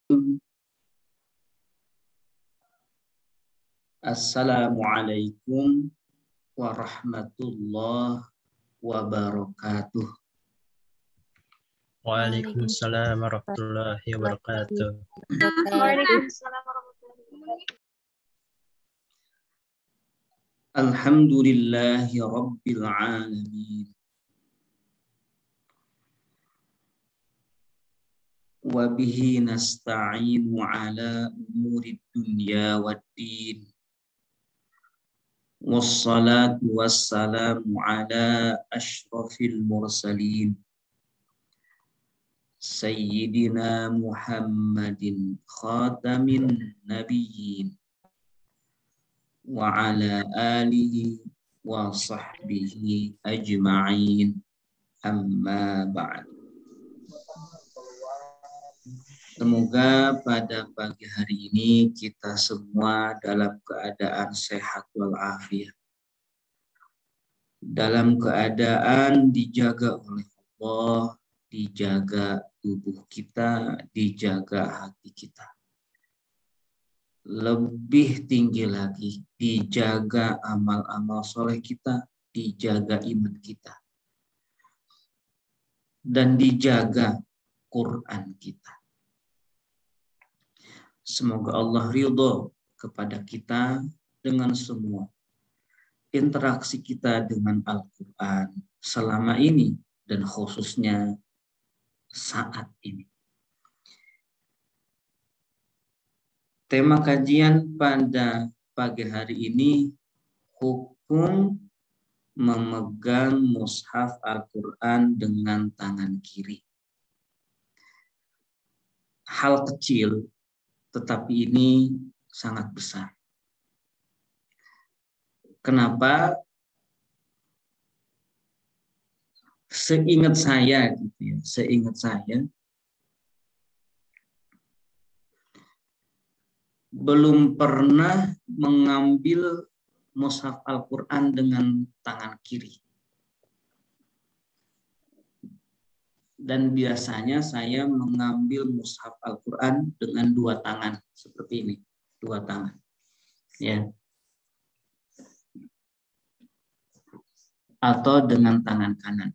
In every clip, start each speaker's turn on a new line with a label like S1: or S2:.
S1: Assalamualaikum warahmatullahi wabarakatuh.
S2: Waalaikumsalam warahmatullahi wabarakatuh.
S3: Waalaikumsalam warahmatullahi wabarakatuh.
S1: Alhamdulillahi rabbil alamin. Wa bihi nasta'inu ala umuri dunya waddin. Wassalatu wassalamu ala ashrafil mursalin. Sayyidina Muhammadin khatamin nabiyyin. Wa ala alihi wa sahbihi ajma'in. Amma ba'd. Semoga pada pagi hari ini kita semua dalam keadaan sehat walafiat. Dalam keadaan dijaga oleh Allah, dijaga tubuh kita, dijaga hati kita. Lebih tinggi lagi, dijaga amal-amal soleh kita, dijaga iman kita. Dan dijaga Quran kita. Semoga Allah ridho kepada kita dengan semua interaksi kita dengan Al-Quran selama ini dan khususnya saat ini. Tema kajian pada pagi hari ini, hukum memegang mushaf Al-Quran dengan tangan kiri. Hal kecil, tetapi ini sangat besar. Kenapa? Seingat saya, belum pernah mengambil mushaf Al-Quran dengan tangan kiri. Dan biasanya saya mengambil mushaf Al-Quran dengan dua tangan. Seperti ini. Dua tangan. Ya. Atau dengan tangan kanan.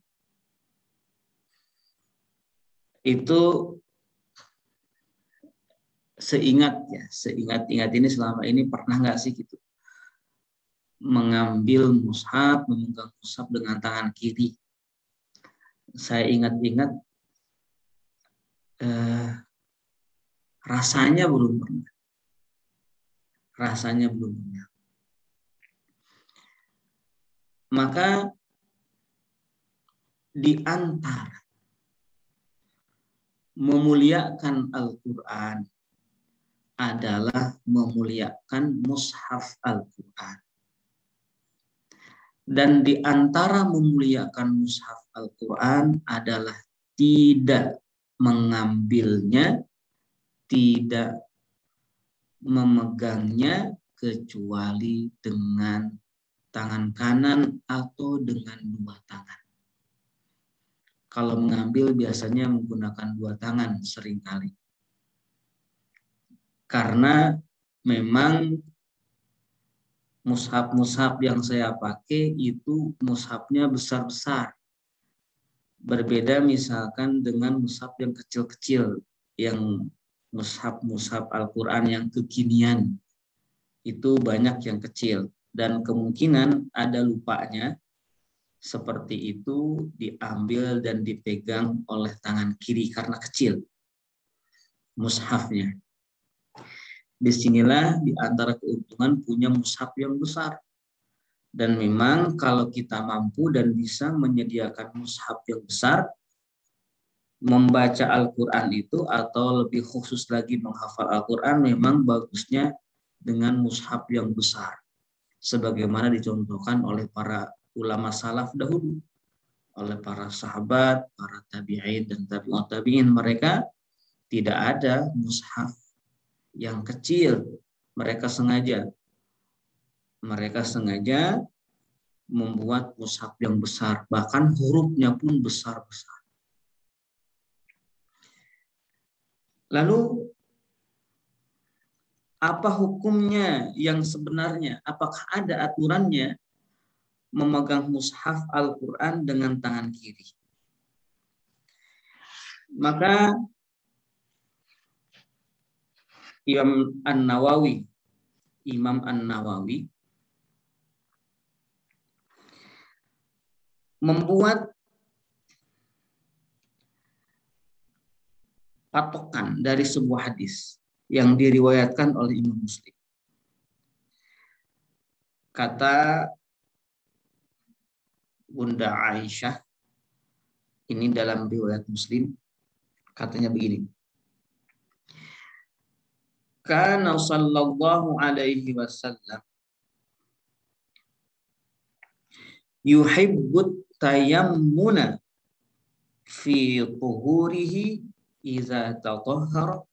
S1: Itu seingat ini selama ini pernah nggak sih gitu? Mengambil mushaf, memegang mushaf dengan tangan kiri. Saya ingat-ingat rasanya belum pernah. Maka di antara memuliakan Al-Quran adalah memuliakan mushaf Al-Quran. Dan di antara memuliakan mushaf Al-Quran adalah tidak mengambilnya, tidak memegangnya kecuali dengan tangan kanan atau dengan dua tangan. Kalau mengambil biasanya menggunakan dua tangan seringkali. Karena memang mushaf-mushaf yang saya pakai itu mushafnya besar-besar. Berbeda misalkan dengan mushaf yang kecil-kecil, yang mushaf-mushaf Al-Quran yang kekinian. Itu banyak yang kecil. Dan kemungkinan ada lupanya, seperti itu diambil dan dipegang oleh tangan kiri karena kecil mushafnya. Disinilah di antara keuntungan punya mushaf yang besar. Dan memang kalau kita mampu dan bisa menyediakan mushaf yang besar, membaca Al-Quran itu atau lebih khusus lagi menghafal Al-Quran memang bagusnya dengan mushaf yang besar. Sebagaimana dicontohkan oleh para ulama salaf dahulu. Oleh para sahabat, para tabi'in dan tabi'ut tabi'in, mereka tidak ada mushaf yang kecil. Mereka sengaja membuat mushaf yang besar, bahkan hurufnya pun besar-besar. Lalu Apa hukumnya yang sebenarnya? Apakah ada aturannya memegang mushaf Al-Quran dengan tangan kiri? Maka Imam An-Nawawi membuat patokan dari sebuah hadis yang diriwayatkan oleh Imam Muslim. Kata Bunda Aisyah, ini dalam riwayat Muslim, katanya begini. Kana sallallahu alaihi wasallam yuhibbut tayammuna fi tuhurihi iza tatahhara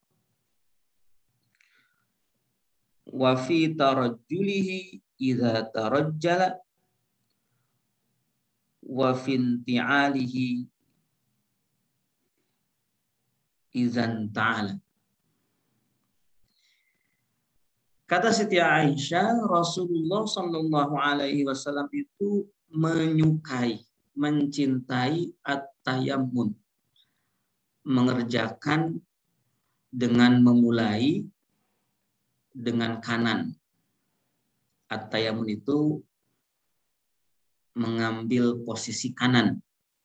S1: wa fi tarajjulihi iza tarajjala wa fi inti'alihi izan ta'ala. Kata Siti Aisyah, Rasulullah Shallallahu Alaihi Wasallam itu menyukai, mencintai at-tayammun, mengerjakan dengan memulai dengan kanan. At-tayammun itu mengambil posisi kanan.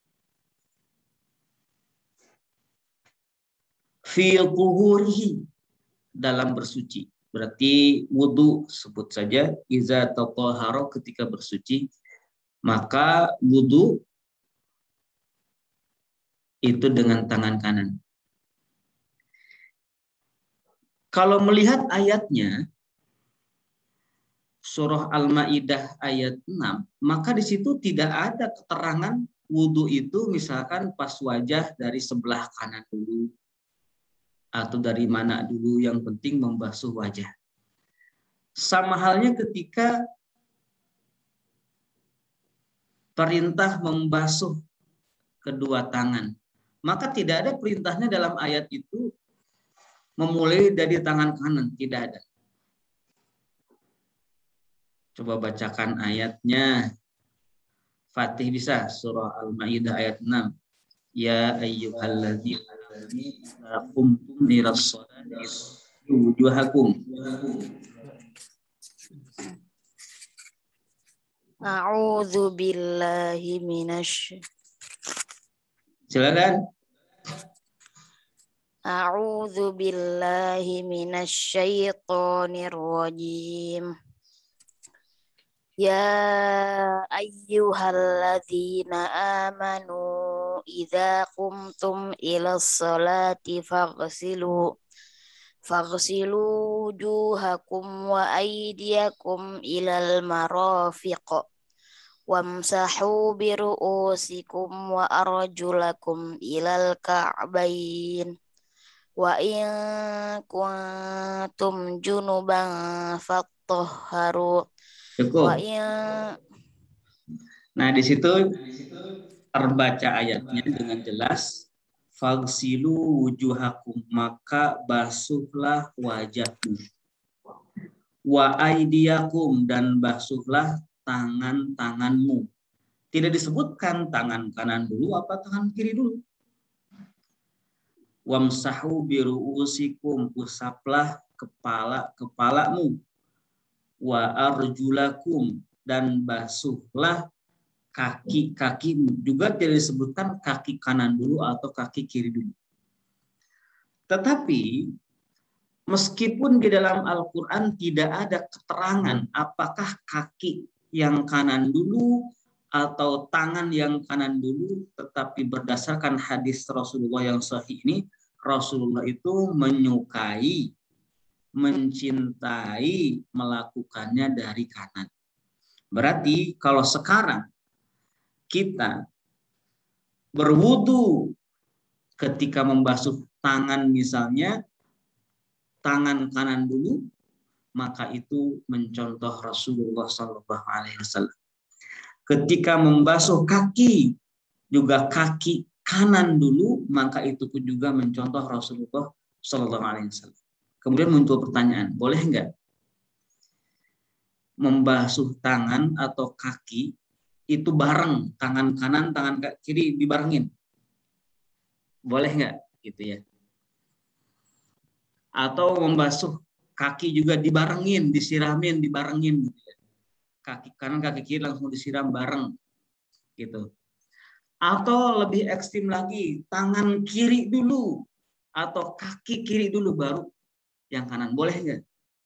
S1: Fi tuhurihi, dalam bersuci. Berarti wudu, sebut saja iza tatahhara, ketika bersuci, maka wudu itu dengan tangan kanan. Kalau melihat ayatnya, surah Al-Maidah ayat 6, maka di situ tidak ada keterangan wudu itu misalkan pas wajah dari sebelah kanan dulu atau dari mana dulu, yang penting membasuh wajah. Sama halnya ketika perintah membasuh kedua tangan, maka tidak ada perintahnya dalam ayat itu memulai dari tangan kanan, tidak ada. Coba bacakan ayatnya. Fatih bisa, surah Al-Maidah ayat 6. Ya ayyuhalladzina qumtum ilas sholati wujuhakum.
S4: A'udzu billahi minasy.
S1: Silakan.
S4: A'udzu billahi minasyaitonir rajim. Ya ayyuhalladzina amanu idza qumtum ilas sholati faghsilu wujuhakum wa aydiyakum ilal marafiq wamsahu biru'usikum wa arjulakum ilal ka'bain wa in kuntum junuban fattahharu.
S1: Cukup. Nah, di situ terbaca ayatnya dengan jelas. Faghsilu wujuhakum, maka basuhlah wajahmu. Wa aidiyakum, dan basuhlah tangan-tanganmu. Tidak disebutkan tangan kanan dulu apa tangan kiri dulu. Wamsahu biru'usikum, usaplah kepalamu. Wa arjulakum, dan basuhlah kaki-kakimu. Juga tidak disebutkan kaki kanan dulu atau kaki kiri dulu. Tetapi meskipun di dalam Al-Quran tidak ada keterangan apakah kaki yang kanan dulu atau tangan yang kanan dulu, tetapi berdasarkan hadis Rasulullah yang sahih ini, Rasulullah itu menyukai, mencintai melakukannya dari kanan. Berarti kalau sekarang kita berwudu ketika membasuh tangan, misalnya tangan kanan dulu, maka itu mencontoh Rasulullah SAW. Ketika membasuh kaki, juga kaki kanan dulu, maka itu pun juga mencontoh Rasulullah SAW. Kemudian muncul pertanyaan, boleh nggak membasuh tangan atau kaki itu bareng, tangan kanan, tangan kiri dibarengin? Boleh nggak gitu ya? Atau membasuh kaki juga dibarengin, disiramin, dibarengin gitu ya. Kaki kanan, kaki kiri langsung disiram bareng gitu. Atau lebih ekstrim lagi, tangan kiri dulu atau kaki kiri dulu baru yang kanan. Boleh nggak?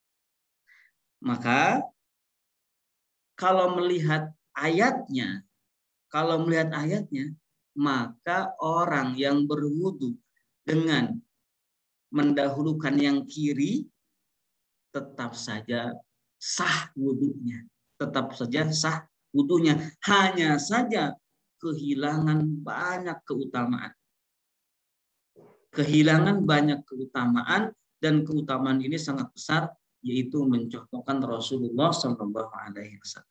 S1: Maka kalau melihat ayatnya, maka orang yang berwudu dengan mendahulukan yang kiri tetap saja sah wudunya. Tetap saja sah wudunya. Hanya saja kehilangan banyak keutamaan. Kehilangan banyak keutamaan, dan keutamaan ini sangat besar, yaitu mencontohkan Rasulullah Shallallahu Alaihi Wasallam.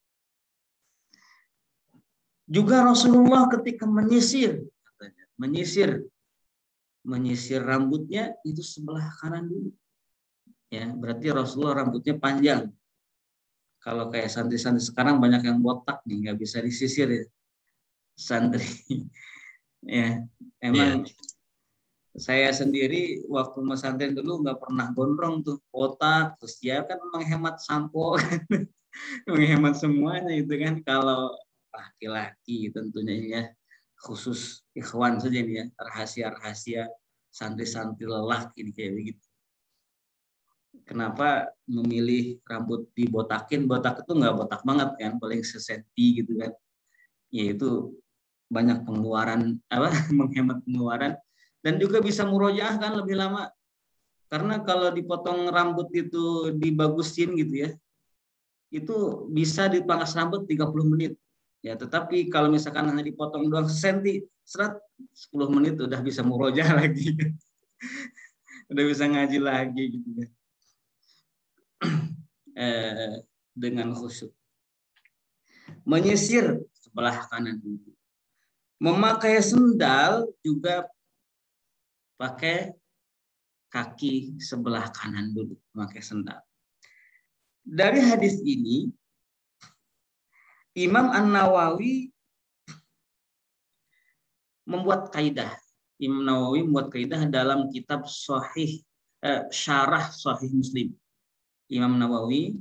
S1: Juga Rasulullah ketika menyisir, katanya, menyisir rambutnya itu sebelah kanan dulu. Ya, berarti Rasulullah rambutnya panjang. Kalau kayak santri-santri sekarang banyak yang botak nih, nggak bisa disisir ya. Santri, ya emang. Saya sendiri waktu pesantren dulu nggak pernah gondrong tuh, botak, terus ya kan menghemat sampo, menghemat semuanya itu kan. Kalau laki-laki tentunya ya, khusus ikhwan saja nih ya, rahasia-rahasia santri-santri lelaki ini kayak begitu. Kenapa memilih rambut dibotakin? Botak itu nggak botak banget kan, paling sesenti gitu kan. Yaitu banyak pengeluaran, menghemat pengeluaran. Dan juga bisa murojaah kan lebih lama. Karena kalau dipotong rambut itu dibagusin gitu ya, itu bisa dipangkas rambut 30 menit. Ya, tetapi kalau misalkan hanya dipotong doang sesenti, 10 menit udah bisa murojaah lagi. Udah bisa ngaji lagi gitu ya. Dengan khusyuk. Menyisir sebelah kanan dulu. Memakai sendal juga pakai kaki sebelah kanan dulu, memakai sendal. Dari hadis ini, Imam An-Nawawi membuat kaidah. Imam Nawawi membuat kaidah dalam kitab Syarah Sahih Muslim. Imam Nawawi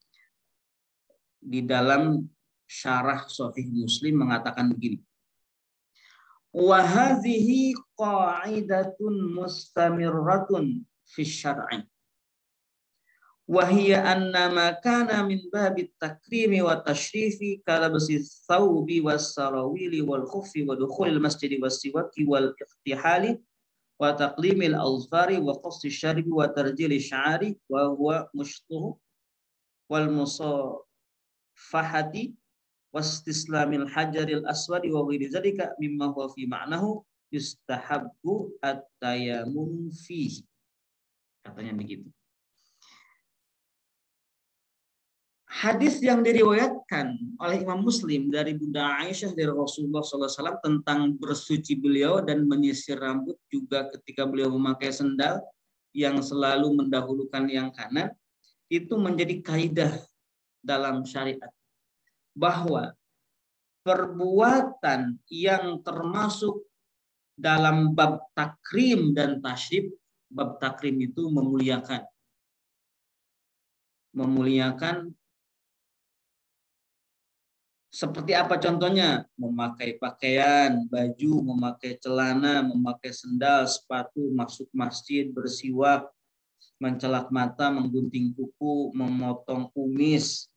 S1: di dalam Syarah Sahih Muslim mengatakan begini. Wa hadhihi qa'idatun mustamirratun fi syar'i. Wa hiya anna ma kana min babit takrimi wa tashrifi kalabsi thawbi was sarawili wal khuffi wa dukhulil masjidi was siwaki wal iqtihali wa taqlimil azfari wa qassi syaribi wa tarjili sya'ari wa huwa mushtuhu wal musafahati wastislamil hajaril aswadi wa ghairi zalika mimma huwa fi ma'nahu yustahabbu at-tayammum fihi. Katanya begitu. Hadis yang diriwayatkan oleh Imam Muslim dari Bunda Aisyah dari Rasulullah SAW tentang bersuci beliau dan menyisir rambut juga ketika beliau memakai sendal yang selalu mendahulukan yang kanan, itu menjadi kaidah dalam syariat. Bahwa perbuatan yang termasuk dalam bab takrim dan tasyrif, bab takrim itu memuliakan seperti apa contohnya? Memakai pakaian, baju, memakai celana, memakai sendal, sepatu, masuk masjid, bersiwak, mencelak mata, menggunting kuku, memotong kumis,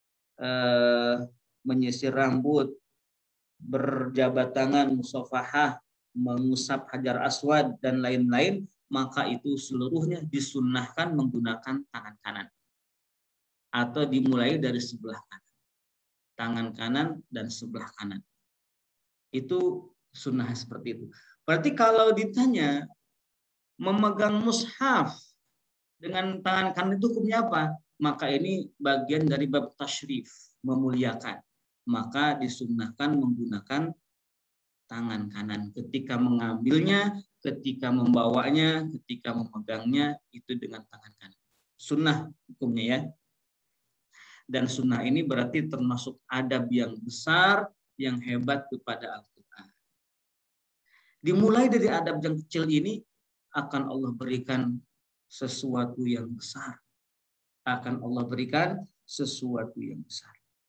S1: menyisir rambut, berjabat tangan, musafahah, mengusap hajar aswad, dan lain-lain, maka itu seluruhnya disunnahkan menggunakan tangan kanan. Atau dimulai dari sebelah kanan. Tangan kanan dan sebelah kanan. Itu sunnah seperti itu. Berarti kalau ditanya, memegang mushaf dengan tangan kanan itu hukumnya apa? Maka ini bagian dari bab tasyrif, memuliakan. Maka disunnahkan menggunakan tangan kanan ketika mengambilnya, ketika membawanya, ketika memegangnya itu dengan tangan kanan. Sunnah hukumnya ya. Dan sunnah ini berarti termasuk adab yang besar, yang hebat kepada Al-Quran. Dimulai dari adab yang kecil ini, akan Allah berikan sesuatu yang besar. Akan Allah berikan sesuatu yang besar.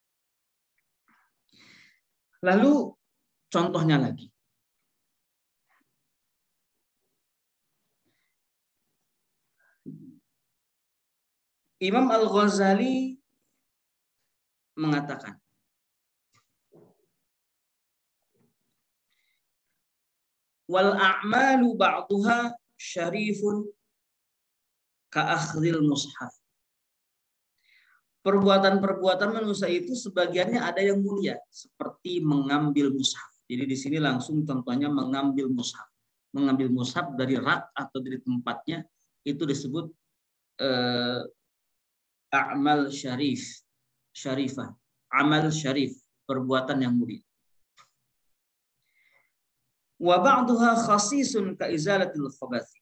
S1: Lalu contohnya lagi. Imam Al-Ghazali mengatakan, wal a'malu ba'duha syarifun ka'akhdhil mushaf. Perbuatan-perbuatan manusia itu sebagiannya ada yang mulia, seperti mengambil mushaf. Jadi di sini langsung contohnya mengambil mushaf. Mengambil mushaf dari rak atau dari tempatnya itu disebut a'mal syarifah, amal syarif, perbuatan yang mulia. Wa ba'duha khasisun ka izalatil khabathi.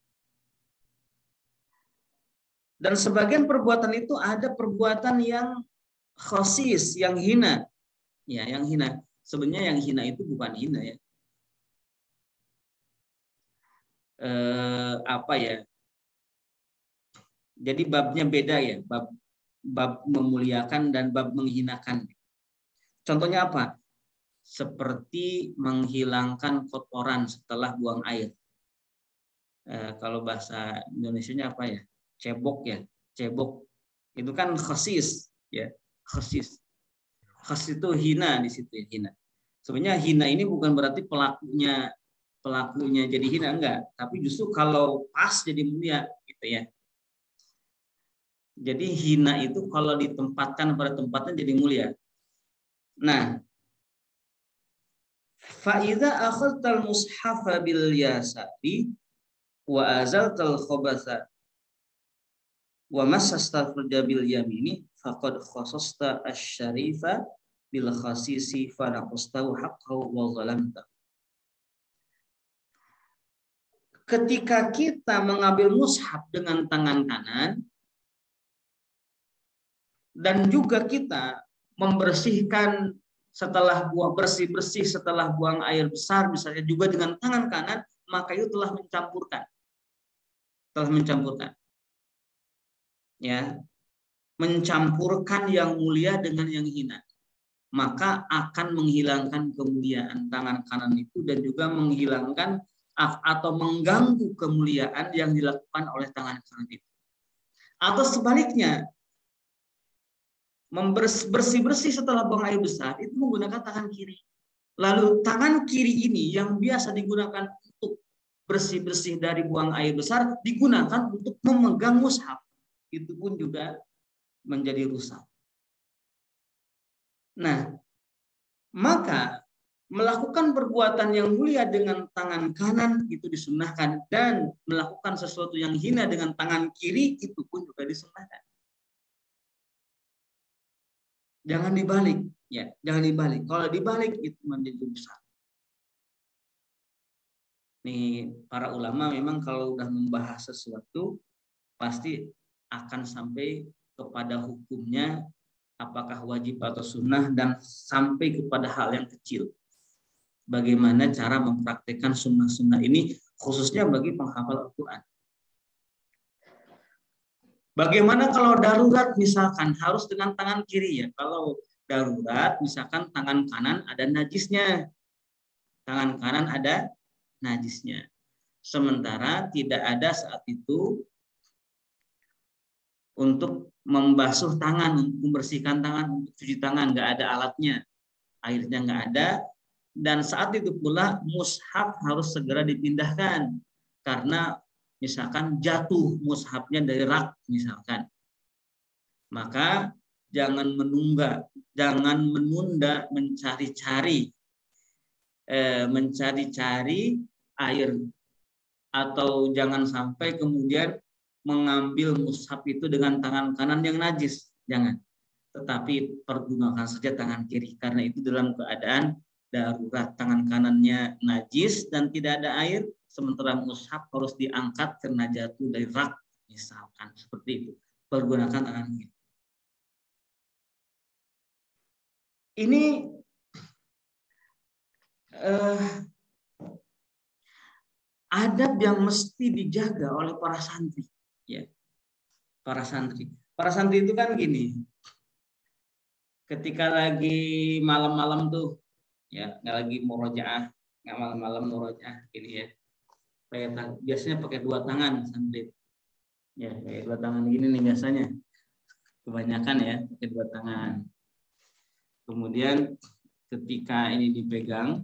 S1: Dan sebagian perbuatan itu ada perbuatan yang khasis, yang hina. Ya, yang hina. Sebenarnya yang hina itu bukan hina ya. Apa ya? Jadi babnya beda ya, bab memuliakan dan bab menghinakan. Contohnya apa? Seperti menghilangkan kotoran setelah buang air. Kalau bahasa Indonesianya apa ya? Cebok ya, cebok. Itu kan khasis ya, khasis. Khasis itu hina di situ ya, hina. Sebenarnya hina ini bukan berarti pelakunya jadi hina, enggak, tapi justru kalau pas jadi mulia gitu ya. Jadi hina itu kalau ditempatkan pada tempatnya jadi mulia. Nah, fa idza akhadtal mushafa bil yasari wa azaltal khabatha wa massasta bil yamini faqad khasasta asy-syarifa bil khasisi fa naqastahu haqqahu wa zalamta. Ketika kita mengambil mushaf dengan tangan kanan dan juga kita membersihkan setelah buang bersih setelah buang air besar misalnya juga dengan tangan kanan, maka itu telah mencampurkan ya, mencampurkan yang mulia dengan yang hina, maka akan menghilangkan kemuliaan tangan kanan itu dan juga menghilangkan atau mengganggu kemuliaan yang dilakukan oleh tangan kanan itu. Atau sebaliknya, bersih setelah buang air besar itu menggunakan tangan kiri. Lalu tangan kiri ini yang biasa digunakan untuk bersih dari buang air besar digunakan untuk memegang mushaf. Itu pun juga menjadi rusak. Nah, maka melakukan perbuatan yang mulia dengan tangan kanan itu disunnahkan, dan melakukan sesuatu yang hina dengan tangan kiri itu pun juga disunnahkan. Jangan dibalik, ya, jangan dibalik. Kalau dibalik itu menjadi dosa. Nih, para ulama memang kalau udah membahas sesuatu pasti akan sampai kepada hukumnya, apakah wajib atau sunnah, dan sampai kepada hal yang kecil. Bagaimana cara mempraktikkan sunnah-sunnah ini khususnya bagi penghafal Al-Quran. Bagaimana kalau darurat misalkan harus dengan tangan kiri ya. Kalau darurat misalkan tangan kanan ada najisnya. Tangan kanan ada najisnya. Sementara tidak ada saat itu untuk membasuh tangan, untuk membersihkan tangan, untuk cuci tangan, nggak ada alatnya, airnya nggak ada, dan saat itu pula mushaf harus segera dipindahkan karena misalkan jatuh mushafnya dari rak misalkan, maka jangan menunda mencari-cari air, atau jangan sampai kemudian mengambil mushaf itu dengan tangan kanan yang najis, jangan. Tetapi pergunakan saja tangan kiri karena itu dalam keadaan darurat, tangan kanannya najis dan tidak ada air, sementara mushaf harus diangkat karena jatuh dari rak, misalkan seperti itu. Pergunakan tangan kiri. Ini adab yang mesti dijaga oleh para santri, ya. Para santri itu kan gini, ketika lagi malam-malam tuh, ya, nggak lagi murojaah, nggak malam-malam murojaah, gini ya, biasanya pakai dua tangan santri, ya, pakai dua tangan gini nih biasanya, kebanyakan ya, pakai dua tangan. Kemudian ketika ini dipegang,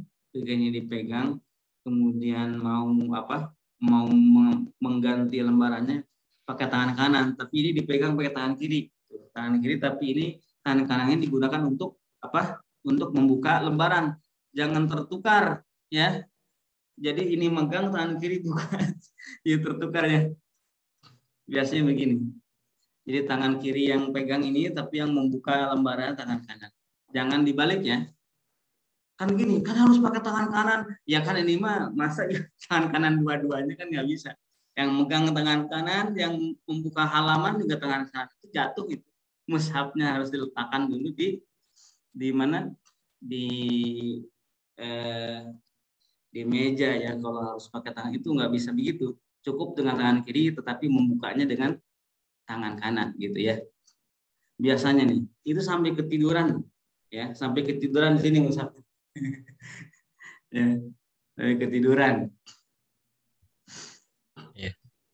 S1: kemudian mau mengganti lembarannya pakai tangan kanan, tapi ini dipegang pakai tangan kiri, tapi ini tangan kanannya digunakan untuk untuk membuka lembaran, jangan tertukar, ya. Jadi ini megang tangan kiri bukan, ya tertukar ya. Biasanya begini. Jadi tangan kiri yang pegang ini, tapi yang membuka lembaran tangan kanan. Jangan dibalik ya. Kan gini, kan harus pakai tangan kanan. Ya kan ini mah masa ya tangan kanan dua-duanya kan nggak bisa. Yang megang tangan kanan, yang membuka halaman juga tangan kanan, itu jatuh itu. Mushafnya harus diletakkan dulu di mana? Di meja ya. Kalau harus pakai tangan itu nggak bisa begitu. Cukup dengan tangan kiri, tetapi membukanya dengan tangan kanan gitu ya. Biasanya nih, itu sampai ketiduran. Ya, sampai ketiduran di sini mushaf. Ya, sampai ketiduran.
S2: Ya.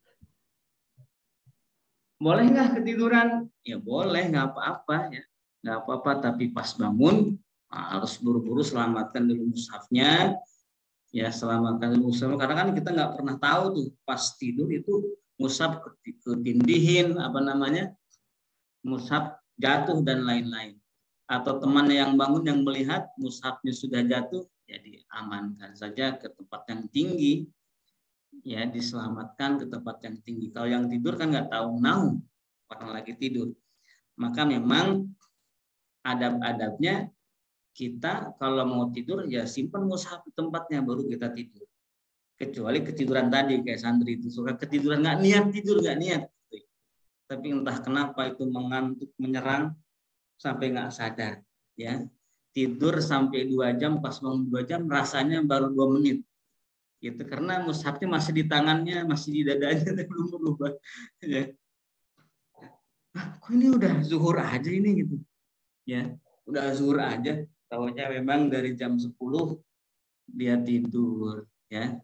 S1: Boleh nggak ketiduran? Ya boleh, nggak apa-apa ya, nggak apa-apa. Tapi pas bangun harus buru-buru selamatkan dulu mushafnya. Ya, selamatkan dulu mushaf. Karena kan kita nggak pernah tahu tuh pas tidur itu mushaf ketindihin mushaf jatuh dan lain-lain. Atau teman yang bangun yang melihat mushafnya sudah jatuh, ya diamankan saja ke tempat yang tinggi, ya diselamatkan ke tempat yang tinggi. Kalau yang tidur kan nggak tahu nahu orang lagi tidur. Maka memang adab-adabnya kita kalau mau tidur ya simpan mushaf di tempatnya baru kita tidur. Kecuali ketiduran tadi kayak santri itu suka ketiduran nggak niat. Tapi entah kenapa itu mengantuk menyerang sampai nggak sadar, ya tidur sampai 2 jam, pas bangun 2 jam rasanya baru 2 menit, gitu karena mushafnya masih di tangannya, masih di dadanya, belum berubah, ya. Kok ini udah zuhur aja ini gitu, ya udah zuhur aja, tahunya memang dari jam 10 dia tidur, ya.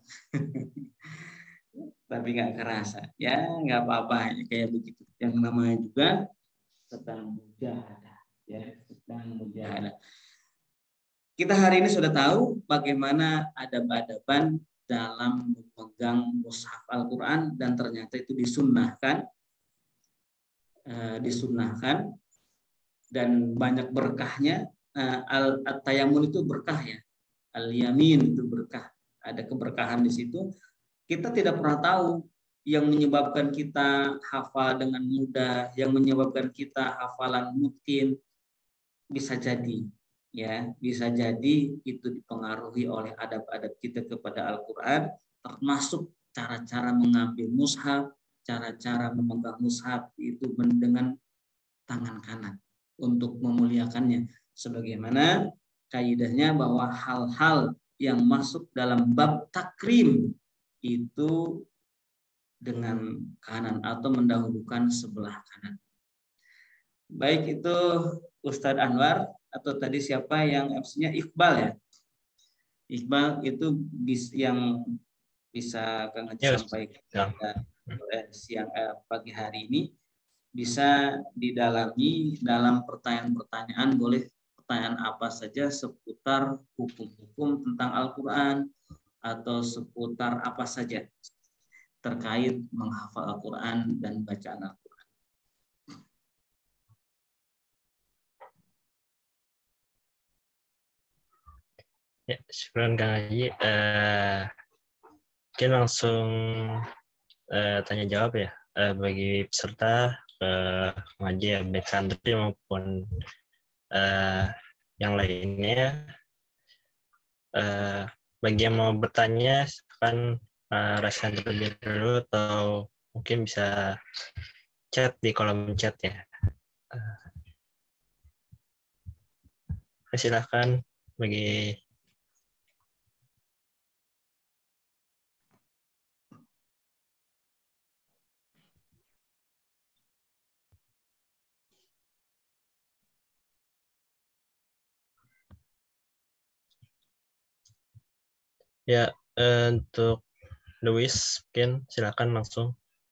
S1: Tapi nggak kerasa, ya nggak apa-apa, kayak begitu. Yang namanya juga sedang mujahadah. Ya, sedang mujahadah. Kita hari ini sudah tahu bagaimana adab-adaban dalam memegang mushaf Al-Quran dan ternyata itu disunnahkan dan banyak berkahnya. Al-tayamun itu berkah ya, al-yamin itu berkah, ada keberkahan di situ. Kita tidak pernah tahu yang menyebabkan kita hafal dengan mudah, yang menyebabkan kita hafalan mungkin. Bisa jadi itu dipengaruhi oleh adab-adab kita kepada Al-Quran, termasuk cara-cara mengambil mushaf, cara-cara memegang mushaf itu dengan tangan kanan untuk memuliakannya. Sebagaimana kaidahnya bahwa hal-hal yang masuk dalam bab takrim itu dengan kanan atau mendahulukan sebelah kanan. Baik, itu Ustadz Anwar atau tadi siapa yang MC-nya Iqbal ya. Iqbal itu yang bisa Kang Haji sampaikan siang pagi hari ini, bisa didalami dalam pertanyaan-pertanyaan, boleh pertanyaan apa saja seputar hukum-hukum tentang Al-Quran atau seputar apa saja terkait menghafal Al-Quran dan bacaan Al-Quran.
S2: Ya, syukran Kang Haji. Mungkin langsung tanya jawab ya bagi peserta Kang Haji ya, baik santri maupun yang lainnya. Bagi yang mau bertanya, silakan rasakan terlebih dulu atau mungkin bisa chat di kolom chat ya. Silakan bagi ya untuk Lewis mungkin silakan langsung.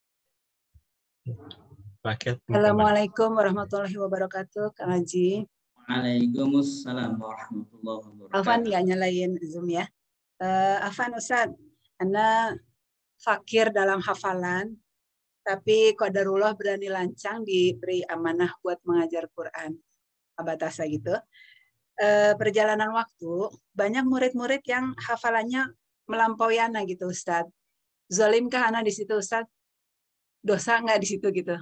S2: Paket.
S5: Assalamualaikum warahmatullahi wabarakatuh, Kang Haji.
S1: Waalaikumsalam warahmatullahi wabarakatuh.
S5: Afan nggak nyalain Zoom ya. Afan Ustaz, Anda fakir dalam hafalan, tapi qadarullah berani lancang diberi amanah buat mengajar Quran. Abatasa gitu. Perjalanan waktu, banyak murid-murid yang hafalannya melampaui Ana gitu Ustaz. Zalimkah Ana di situ Ustaz? Dosa nggak di situ gitu?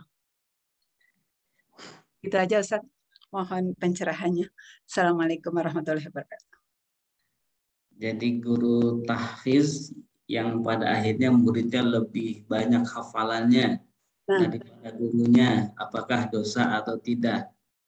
S5: Gitu aja Ustaz. Mohon pencerahannya. Assalamualaikum warahmatullahi wabarakatuh.
S1: Jadi guru tahfiz yang pada akhirnya muridnya lebih banyak hafalannya daripada gurunya, apakah dosa atau tidak?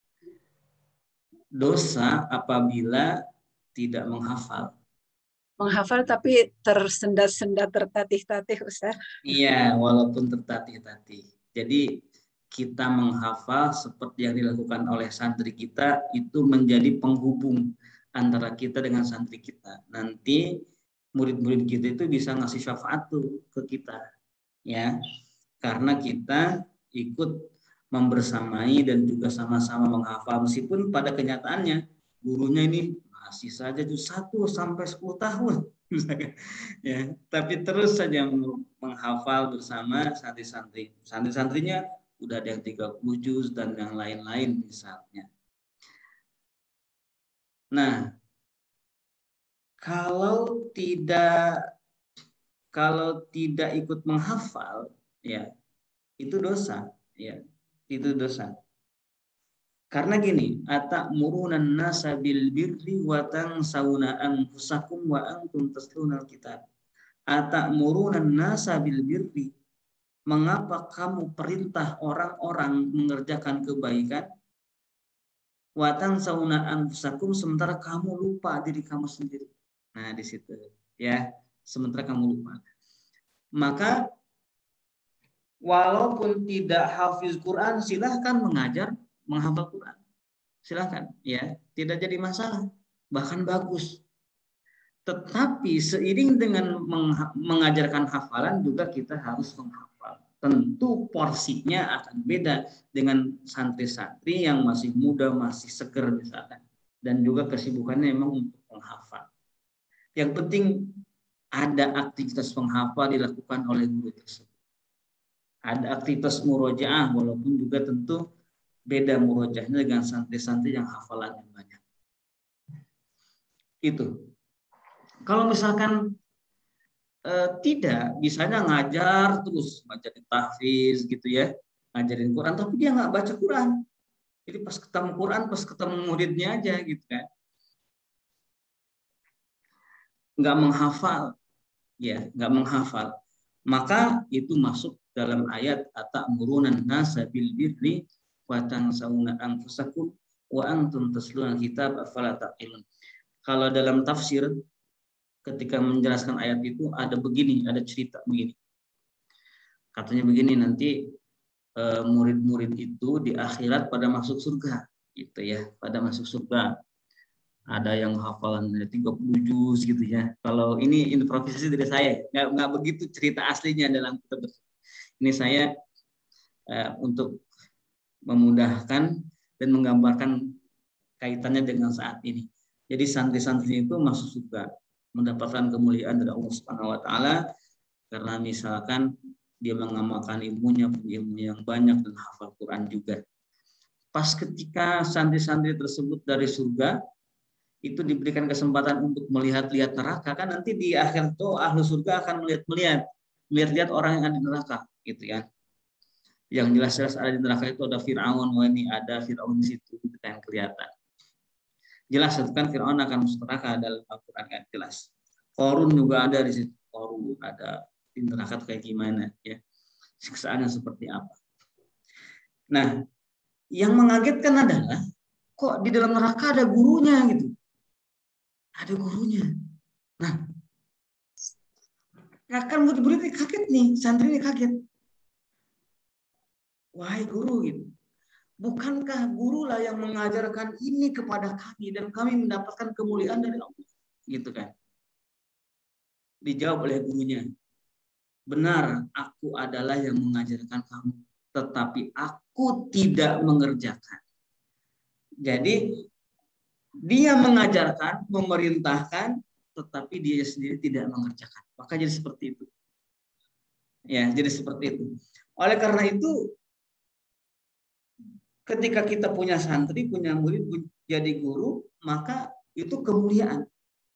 S1: Dosa apabila tidak menghafal.
S5: Menghafal tapi tersendat-sendat, tertatih-tatih Ustaz.
S1: Iya, walaupun tertatih-tatih. Jadi kita menghafal seperti yang dilakukan oleh santri kita itu menjadi penghubung antara kita dengan santri kita. Nanti murid-murid kita itu bisa ngasih syafaat tuh ke kita, ya, karena kita ikut membersamai dan juga sama-sama menghafal meskipun pada kenyataannya gurunya ini masih saja 1 sampai 10 tahun, ya, tapi terus saja menghafal bersama santri-santri. Santri-santrinya udah ada yang 30 juz dan yang lain-lain misalnya. Nah, kalau tidak ikut menghafal, ya itu dosa, ya itu dosa. Karena gini, atamuruna nasa bil birri wa tansawna anfusakum wa antum tatlunal kitab. Atamuruna nasa bil birri. Mengapa kamu perintah orang-orang mengerjakan kebaikan? Wa tansawna anfusakum, sementara kamu lupa diri kamu sendiri. Nah, di situ ya, sementara kamu lupa. Maka walaupun tidak hafiz Quran, silahkan mengajar, menghafal Quran. Silahkan, ya, tidak jadi masalah, bahkan bagus. Tetapi seiring dengan mengajarkan hafalan juga kita harus menghafal. Tentu porsinya akan beda dengan santri-santri yang masih muda, masih seger misalkan, dan juga kesibukannya memang untuk menghafal. Yang penting ada aktivitas menghafal dilakukan oleh guru tersebut. Ada aktivitas murojaah, walaupun juga tentu beda murojaahnya dengan santri-santri yang hafalannya banyak. Itu. Kalau misalkan tidak, misalnya ngajar terus, ngajarin tahfiz gitu ya, ngajarin Quran, tapi dia nggak baca Quran. Jadi pas ketemu Quran, pas ketemu muridnya aja gitu kan. Nggak menghafal, ya, nggak menghafal. Maka itu masuk dalam ayat atamuruna nasa bil birri wa tansawna anfusakum wa antum tatluna kitab afala taqilun. Kalau dalam tafsir ketika menjelaskan ayat itu ada begini, ada cerita begini. Katanya begini, nanti murid-murid itu di akhirat pada masuk surga, gitu ya, pada masuk surga. Ada yang hafalan 30 juz gitu ya. Kalau ini improvisasi dari saya, nggak begitu cerita aslinya dalam kitab. Ini saya untuk memudahkan dan menggambarkan kaitannya dengan saat ini. Jadi santri-santri itu masuk surga, mendapatkan kemuliaan dari Allah Subhanahu wa taala karena misalkan dia mengamalkan ilmunya, ilmu yang banyak dan hafal Quran juga. Pas ketika santri-santri tersebut dari surga itu diberikan kesempatan untuk melihat-lihat neraka, kan nanti di akhir itu ahlu surga akan melihat orang yang ada di neraka gitu ya. Yang jelas-jelas ada di neraka itu ada Fir'aun, ini ada Fir'aun di situ, itu kan kelihatan. Jelas itu kan Fir'aun akan masuk neraka dalam Al-Quran kan jelas. Qarun juga ada di situ, Qarun ada di neraka kayak gimana ya, siksaannya seperti apa. Nah, yang mengagetkan adalah kok di dalam neraka ada gurunya gitu, ada gurunya. Nah, akan murid-murid kaget nih, santri ini kaget. Wahai guru gitu, bukankah guru lah yang mengajarkan ini kepada kami dan kami mendapatkan kemuliaan dari Allah, gitu kan? Dijawab oleh gurunya, benar, aku adalah yang mengajarkan kamu, tetapi aku tidak mengerjakan. Jadi dia mengajarkan, memerintahkan, tetapi dia sendiri tidak mengerjakan. Maka jadi seperti itu. Ya, jadi seperti itu. Oleh karena itu, ketika kita punya santri, punya murid, jadi guru, maka itu kemuliaan.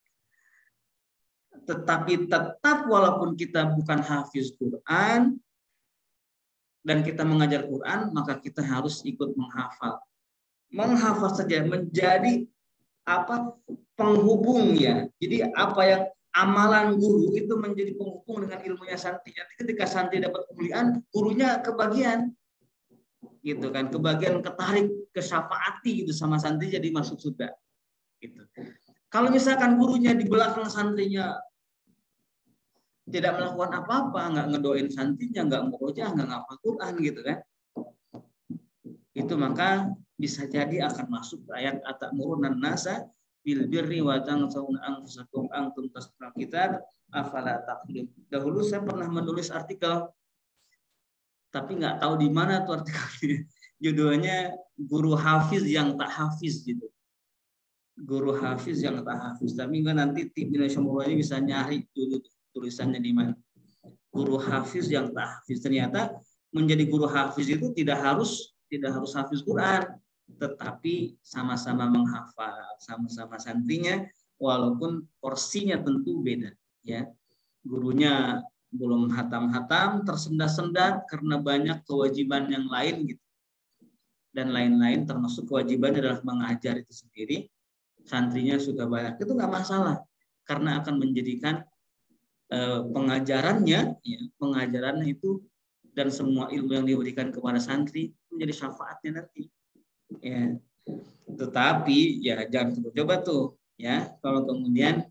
S1: Tetapi tetap walaupun kita bukan hafiz Quran dan kita mengajar Quran, maka kita harus ikut menghafal. Menghafal saja menjadi penghubung ya. Jadi apa yang amalan guru itu menjadi penghubung dengan ilmunya santri. Jadi ketika santri dapat kemuliaan, gurunya kebagian. Gitu kan, kebagian ketarik, kesyafaati gitu sama santri jadi masuk surga. Gitu. Kalau misalkan gurunya di belakang santrinya tidak melakukan apa-apa, nggak ngedoain santrinya, nggak murojaah, nggak ngafal Quran gitu kan, itu maka bisa jadi akan masuk ayat atamuruna nasa bil birri wa tansawna anfusakum antum tasqul kitab afala taqilun. Dahulu saya pernah menulis artikel, tapi nggak tahu di mana tuh artikelnya. Judulnya guru hafiz yang tak hafiz gitu. Guru hafiz yang tak hafiz. Tapi nanti tim Indonesia Murni bisa nyari dulu tulisannya di mana. Guru hafiz yang tak hafiz. Ternyata menjadi guru hafiz itu tidak harus hafiz Quran, tetapi sama-sama menghafal, sama-sama santrinya, walaupun porsinya tentu beda. Ya, gurunya belum hatam-hatam, tersendat-sendat karena banyak kewajiban yang lain gitu. Dan lain-lain termasuk kewajiban adalah mengajar itu sendiri. Santrinya sudah banyak, itu nggak masalah karena akan menjadikan pengajarannya itu dan semua ilmu yang diberikan kepada santri menjadi syafaatnya nanti. Ya. Tetapi ya jangan coba tuh ya kalau kemudian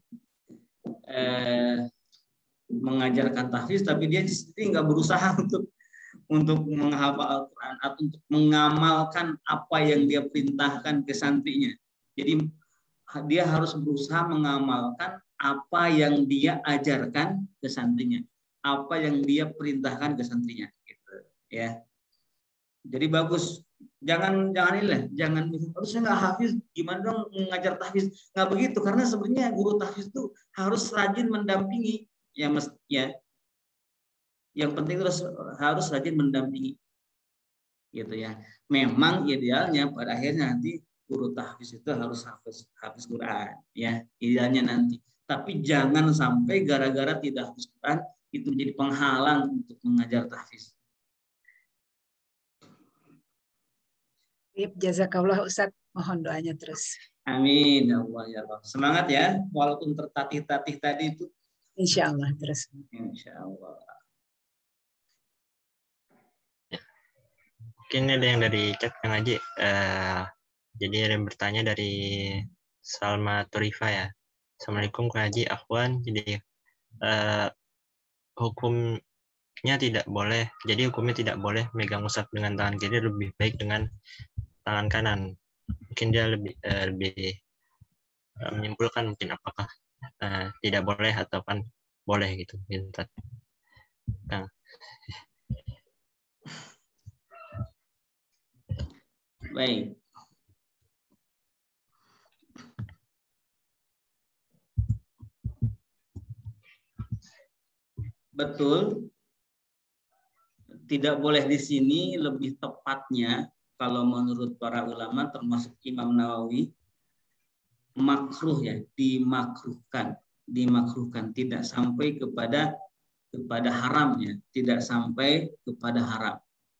S1: mengajarkan tahfiz tapi dia sendiri nggak berusaha untuk menghafal Al-Quran atau untuk mengamalkan apa yang dia perintahkan ke santrinya. Jadi dia harus berusaha mengamalkan apa yang dia ajarkan ke santrinya, apa yang dia perintahkan ke santrinya, gitu ya. Jadi bagus, jangan harusnya nggak hafiz, gimana dong mengajar tahfiz, nggak begitu, karena sebenarnya guru tahfiz itu harus rajin mendampingi, ya. Yang penting harus rajin mendampingi, gitu ya. Memang idealnya pada akhirnya nanti guru tahfiz itu harus hafiz Quran, ya idealnya nanti. Tapi jangan sampai gara-gara tidak hafiz Quran itu menjadi penghalang untuk mengajar tahfiz.
S5: Jazakallah Ustaz, mohon doanya terus.
S1: Amin ya Allah ya Allah. Semangat ya, walaupun tertatih-tatih tadi itu.
S5: Insya Allah terus.
S1: Insya Allah.
S2: Mungkin ada yang dari chat Kang Haji. Jadi ada yang bertanya dari Salma Turifa ya. Assalamualaikum Kang Haji, Akhwan. Jadi hukumnya tidak boleh. Jadi hukumnya tidak boleh megang mushaf dengan tangan kiri, lebih baik dengan tangan kanan. Mungkin dia lebih menyimpulkan mungkin apakah tidak boleh atau kan boleh gitu. Nah.
S1: Baik. Betul. Tidak boleh di sini, lebih tepatnya kalau menurut para ulama termasuk Imam Nawawi makruh ya, dimakruhkan, tidak sampai kepada haram ya, tidak sampai kepada haram.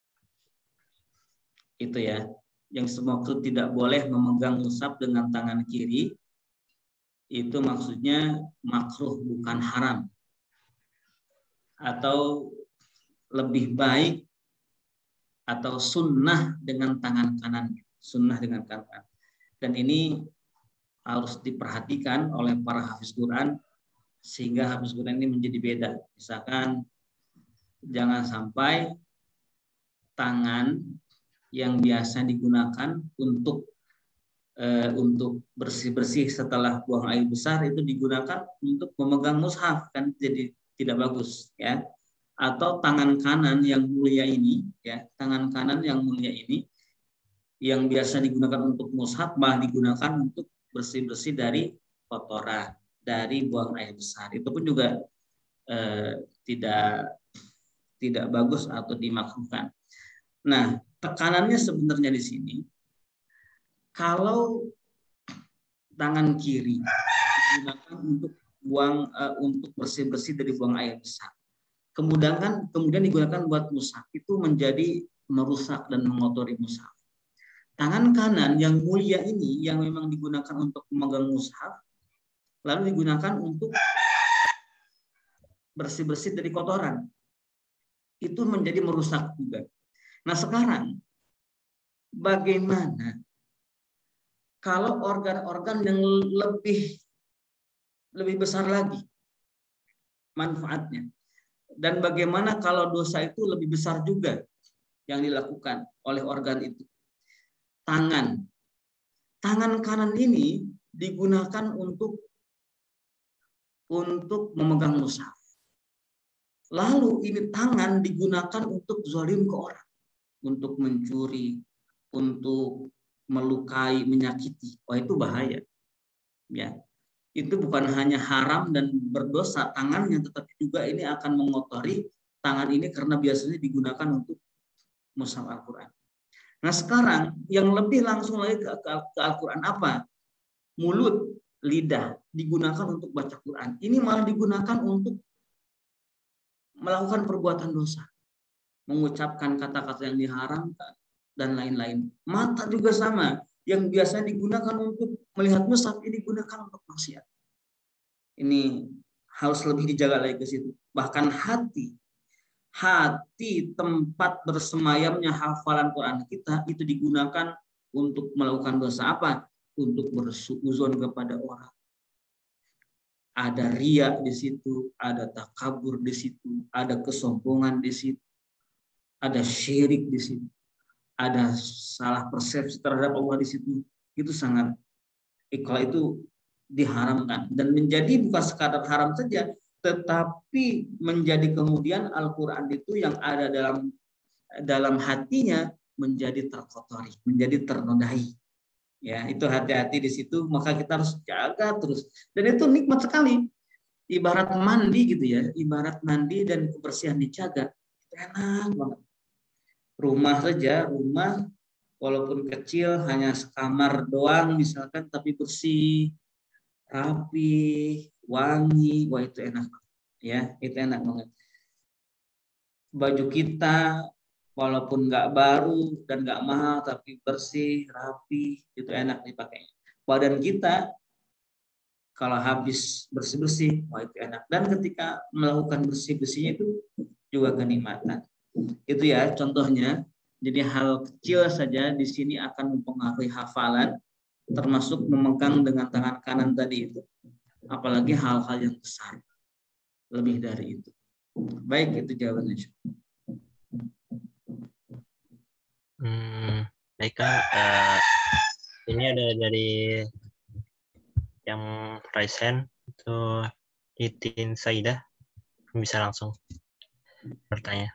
S1: Itu ya. Yang semaksud tidak boleh memegang mushaf dengan tangan kiri, itu maksudnya makruh bukan haram. atau lebih baik atau sunnah dengan tangan kanan, sunnah dengan tangan kanan. Dan ini harus diperhatikan oleh para hafiz Quran sehingga hafiz Quran ini menjadi beda. Misalkan jangan sampai tangan yang biasa digunakan untuk bersih-bersih setelah buang air besar itu digunakan untuk memegang mushaf, kan jadi tidak bagus ya. Atau tangan kanan yang mulia ini ya, tangan kanan yang mulia ini yang biasa digunakan untuk mushaf malah digunakan untuk bersih-bersih dari kotoran, dari buang air besar. Itu pun juga tidak bagus atau dimakruhkan. Nah, tekanannya sebenarnya di sini, kalau tangan kiri digunakan untuk untuk bersih-bersih dari buang air besar, kemudian digunakan buat mushaf, itu menjadi merusak dan mengotori mushaf. Tangan kanan yang mulia ini yang memang digunakan untuk memegang mushaf, lalu digunakan untuk bersih-bersih dari kotoran, itu menjadi merusak juga. Nah sekarang, bagaimana kalau organ-organ yang lebih besar lagi manfaatnya? Dan bagaimana kalau dosa itu lebih besar juga yang dilakukan oleh organ itu? Tangan kanan ini digunakan untuk memegang mushaf. Lalu ini tangan digunakan untuk zalim ke orang, untuk mencuri, untuk melukai, menyakiti. Wah, itu bahaya. Ya. Itu bukan hanya haram dan berdosa tangannya, tetapi juga ini akan mengotori tangan ini karena biasanya digunakan untuk mushaf Al-Qur'an. Nah, sekarang yang lebih langsung lagi ke Al-Qur'an apa? Mulut, lidah digunakan untuk baca Quran. Ini malah digunakan untuk melakukan perbuatan dosa, mengucapkan kata-kata yang diharamkan dan lain-lain. Mata juga sama, yang biasanya digunakan untuk melihat mushaf ini digunakan untuk maksiat. Ini harus lebih dijaga lagi ke situ. Bahkan hati tempat bersemayamnya hafalan Quran kita itu digunakan untuk melakukan dosa apa? Untuk bersuuzon kepada orang. Ada riya di situ, ada takabur di situ, ada kesombongan di situ, ada syirik di situ, ada salah persepsi terhadap Allah di situ. Itu sangat, kalau itu diharamkan dan menjadi bukan sekadar haram saja, tetapi menjadi kemudian Al-Quran itu yang ada dalam hatinya menjadi terkotori, menjadi ternodai. Ya, itu hati-hati di situ, maka kita harus jaga terus. Dan itu nikmat sekali. Ibarat mandi gitu ya, ibarat mandi dan kebersihan dijaga. Enak banget. Rumah walaupun kecil hanya sekamar doang misalkan, tapi bersih, rapi, wangi, wah itu enak. Ya, itu enak banget. Baju kita walaupun nggak baru dan nggak mahal, tapi bersih, rapi, itu enak dipakainya. Badan kita kalau habis bersih-bersih, wah itu enak. Dan ketika melakukan bersih-bersihnya itu juga kenikmatan. Itu ya contohnya. Jadi hal kecil saja di sini akan mempengaruhi hafalan, termasuk memegang dengan tangan kanan tadi itu. Apalagi hal-hal yang besar, lebih dari itu. Baik, itu jawabannya.
S2: Baiklah, ini ada dari yang raise hand itu Titin Saidah, bisa langsung bertanya.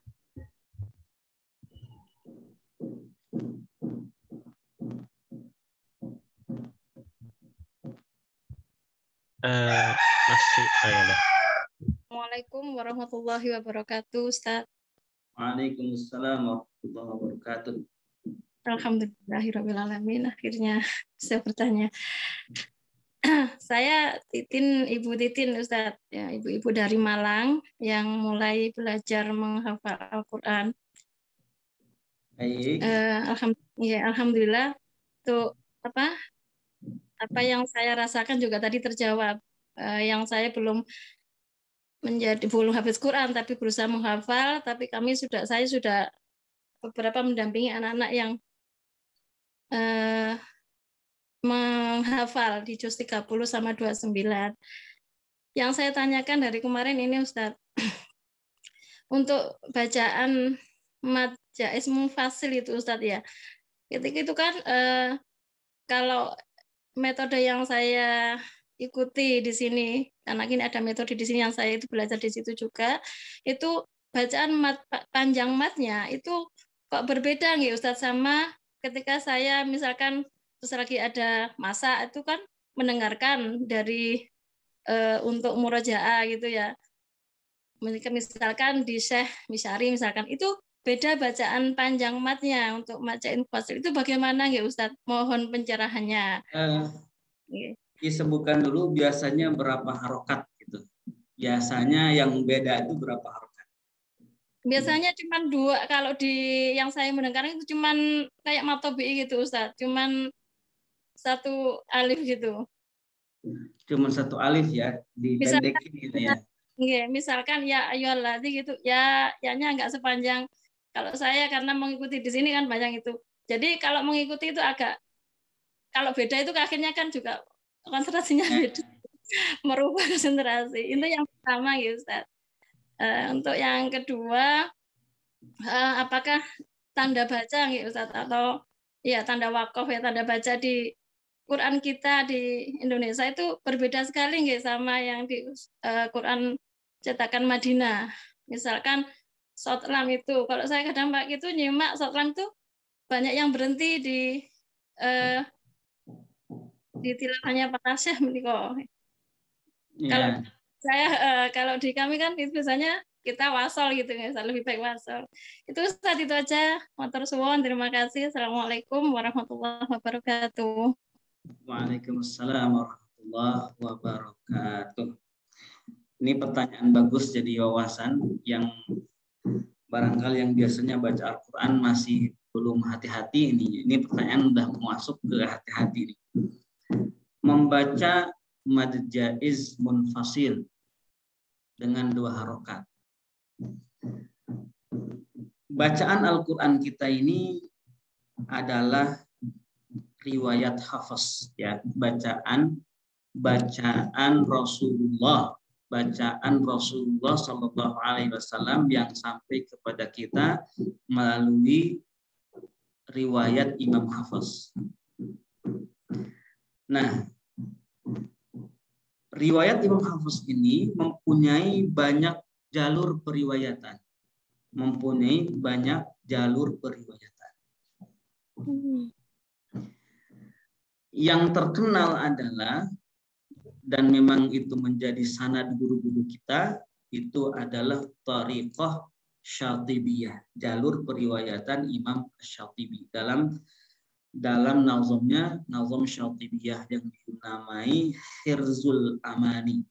S2: Masih ada.
S3: Assalamualaikum warahmatullahi wabarakatuh, Ustaz.
S1: Waalaikumsalam warahmatullahi wabarakatuh.
S3: Alhamdulillahirrahmanirrahim. Akhirnya saya bertanya. Saya Ibu Titin, Ustaz. Ya, ibu-ibu dari Malang yang mulai belajar menghafal Al-Quran.
S1: Baik.
S3: Alhamdulillah. Tuh apa yang saya rasakan juga tadi terjawab. Yang saya belum menjadi belum hafiz Quran tapi berusaha menghafal, tapi saya sudah beberapa mendampingi anak-anak yang menghafal di juz 30 sama 29. Yang saya tanyakan dari kemarin ini Ustadz, untuk bacaan mad jaiz munfasil itu Ustadz ya, ketika itu kan kalau metode yang saya ikuti di sini, karena ini ada metode di sini yang saya itu belajar di situ juga, itu bacaan panjang matnya itu kok berbeda nggih Ustadz sama ketika saya misalkan terus lagi ada masa itu kan mendengarkan dari untuk murojaah gitu ya. Misalkan di Syekh Misyari misalkan itu beda bacaan panjang matnya untuk bacain fasil itu bagaimana nggih Ustadz? Mohon pencerahannya.
S1: Disebutkan dulu biasanya berapa harokat gitu. Biasanya yang beda itu berapa harokat?
S3: Biasanya cuma 2, kalau di yang saya mendengar itu cuma kayak matobi gitu Ustadz, cuma 1 alif gitu.
S1: Cuma 1 alif ya, dipendekin gitu ya.
S3: Misalkan ya ayyuhalladzina gitu, ya-nya nggak sepanjang kalau saya karena mengikuti di sini kan banyak itu. Jadi kalau mengikuti itu agak, kalau beda itu akhirnya kan juga konsentrasinya beda, merubah konsentrasi. Itu yang pertama ya Ustaz. Untuk yang kedua, apakah tanda baca ya Ustaz, atau ya tanda wakaf ya tanda baca di Quran kita di Indonesia itu berbeda sekali nggih sama yang di Quran cetakan Madinah. Misalkan short lam itu, kalau saya kadang Pak itu nyimak short lam itu banyak yang berhenti di tilawahnya Pak Syekh menika.
S1: Ya.
S3: Kalau saya kalau di kami kan itu biasanya kita wasol gitu ya, lebih baik wasol. Itu Ustaz, itu aja. Matur suwun, terima kasih. Assalamualaikum warahmatullahi wabarakatuh.
S1: Waalaikumsalam warahmatullahi wabarakatuh. Ini pertanyaan bagus, jadi wawasan yang barangkali yang biasanya baca Al-Quran masih belum hati-hati ini. Ini pertanyaan udah masuk ke hati-hati nih. Membaca mad jaiz munfasil dengan 2 harokat. Bacaan Al-Quran kita ini adalah riwayat hafaz ya, bacaan Rasulullah, Shallallahu Alaihi Wasallam yang sampai kepada kita melalui riwayat Imam Hafaz. Nah, riwayat Imam Hafaz ini mempunyai banyak jalur periwayatan, Yang terkenal adalah, dan memang itu menjadi sanad guru-guru kita, itu adalah thariqah Syatibiyah, jalur periwayatan Imam Syatibi dalam nazamnya, nazam Syatibiyah yang dinamai Hirzul Amani.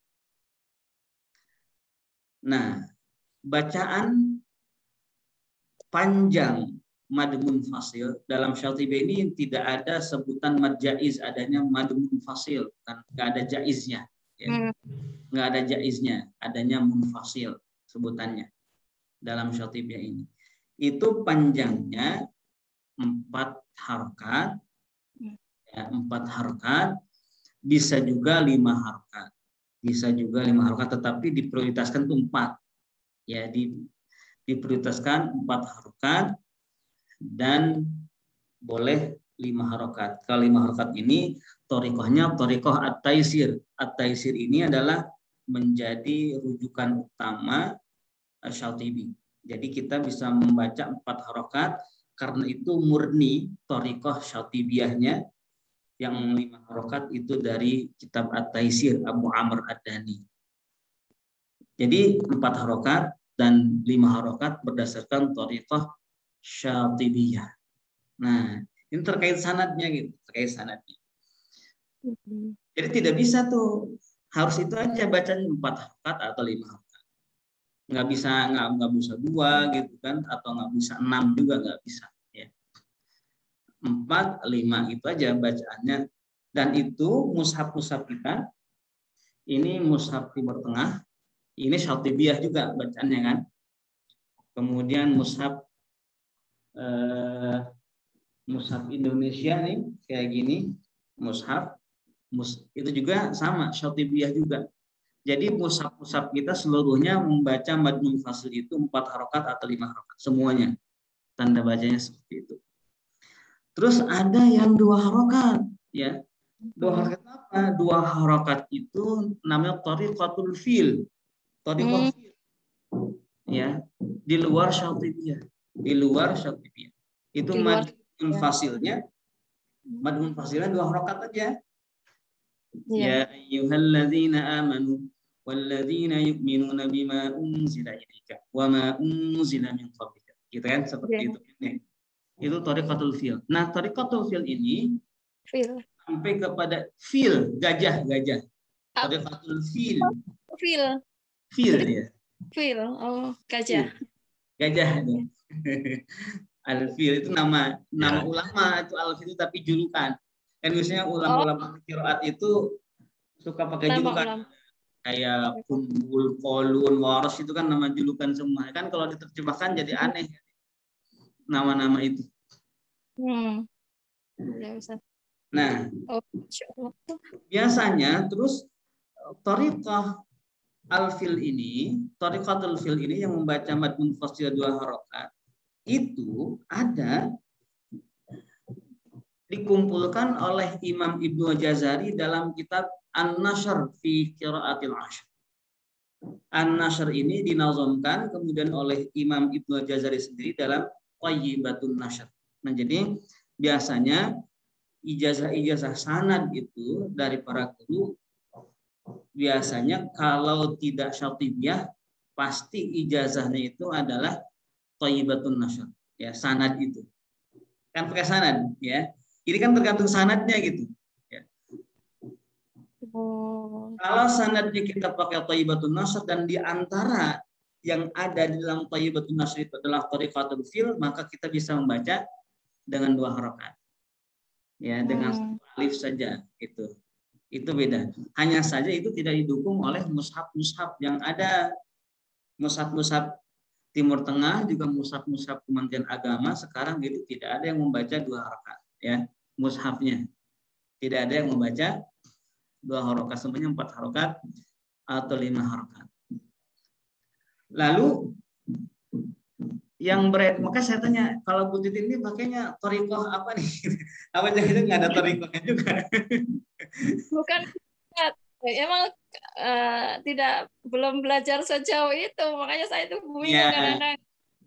S1: Nah, bacaan panjang mad munfasil dalam Syatibi ini tidak ada sebutan mad jaiz, adanya mad munfasil, kan nggak ada jaiznya, ya. Nggak ada jaiznya, adanya munfasil sebutannya dalam Syatibi ini. Itu panjangnya 4 harokat, ya, 4 harokat, bisa juga 5 harokat, tetapi diprioritaskan itu 4, ya, diprioritaskan 4 harokat. Dan boleh 5 harokat. Kalau 5 harokat ini thariqahnya thariqah at-taisir. At-taisir ini adalah menjadi rujukan utama Syatibi. Jadi kita bisa membaca 4 harokat karena itu murni thariqah Syatibiyahnya. Yang 5 harokat itu dari kitab at-taisir Abu Amr Ad-Dani. Jadi 4 harokat dan 5 harokat berdasarkan thariqah Syatibiyah. Nah, ini terkait sanadnya gitu, Jadi tidak bisa tuh, harus itu aja bacanya 4 harokat atau 5 harokat. Nggak bisa 2 gitu kan, atau nggak bisa 6 juga nggak bisa. Ya. 4, 5 itu aja bacaannya. Dan itu mushaf kita, ini mushaf Timur Tengah, Ini Syatibiyah juga bacaannya kan. Kemudian mushaf mushaf Indonesia nih kayak gini, mushaf itu juga sama Syatibiyah juga. Jadi mushaf-mushaf kita seluruhnya membaca mad munfasil itu 4 harokat atau 5 harokat semuanya. Tanda bacanya seperti itu. Terus ada yang 2 harokat, ya. 2 harokat apa? 2 harokat itu namanya thariqatul fil. Thariqatul fil. Ya, di luar Syatibiyah. Di luar Syatibiyah. Itu mad munfasilnya. Mad munfasilnya 2 harokat aja. Ya ayyuhalladzina amanu walladzina yu'minuna bima unzila ilaika wa ma unzila min qablika. Gitu kan seperti itu. Itu thariqatul fil. Nah, thariqatul fil ini sampai kepada fil, gajah. Thariqatul fil. Fil ya.
S3: Fil. Oh, gajah.
S1: Gajah. Al-fil itu nama ulama, itu al-fil itu tapi julukan. Kan biasanya ulama-ulama qiraat itu suka pakai julukan. Kayak Kumbul, Kolun, Waros itu kan nama julukan semua. Kan kalau diterjemahkan jadi aneh nama-nama itu. Nah, biasanya terus thariqah al-fil ini, thariqatul fil ini yang membaca mad munfasil 2 harokat itu ada dikumpulkan oleh Imam Ibnu Jazari dalam kitab An-Nashr fi Qiraatil Ashr. An-Nashr ini dinazamkan kemudian oleh Imam Ibnu Jazari sendiri dalam Thayyibatun Nashr. Nah, jadi biasanya ijazah-ijazah sanad itu dari para guru biasanya kalau tidak Syatibiyah pasti ijazahnya itu adalah Thayyibatun Nashr, ya, sanad itu. Kan pakai sanad, ya. Ini kan tergantung sanadnya gitu. Ya. Kalau sanadnya kita pakai Thayyibatun Nashr dan di antara yang ada di dalam Thayyibatun Nashr itu adalah thariqatul fil, maka kita bisa membaca dengan 2 harokat. Ya, dengan alif saja gitu. Itu beda. Hanya saja itu tidak didukung oleh mushaf-mushaf yang ada. Mushaf-mushaf Timur Tengah juga mushaf-mushaf Kementerian Agama sekarang itu tidak ada yang membaca 2 harokat, ya. Mushafnya tidak ada yang membaca 2 harokat, semuanya 4 harokat atau 5 harokat. Lalu yang maka saya tanya, kalau Bu Titin ini pakainya thariqah apa nih? Apa jangan nggak ada thariqahnya juga?
S3: Bukan, emang belum belajar sejauh itu, makanya saya itu bingung kadang-kadang.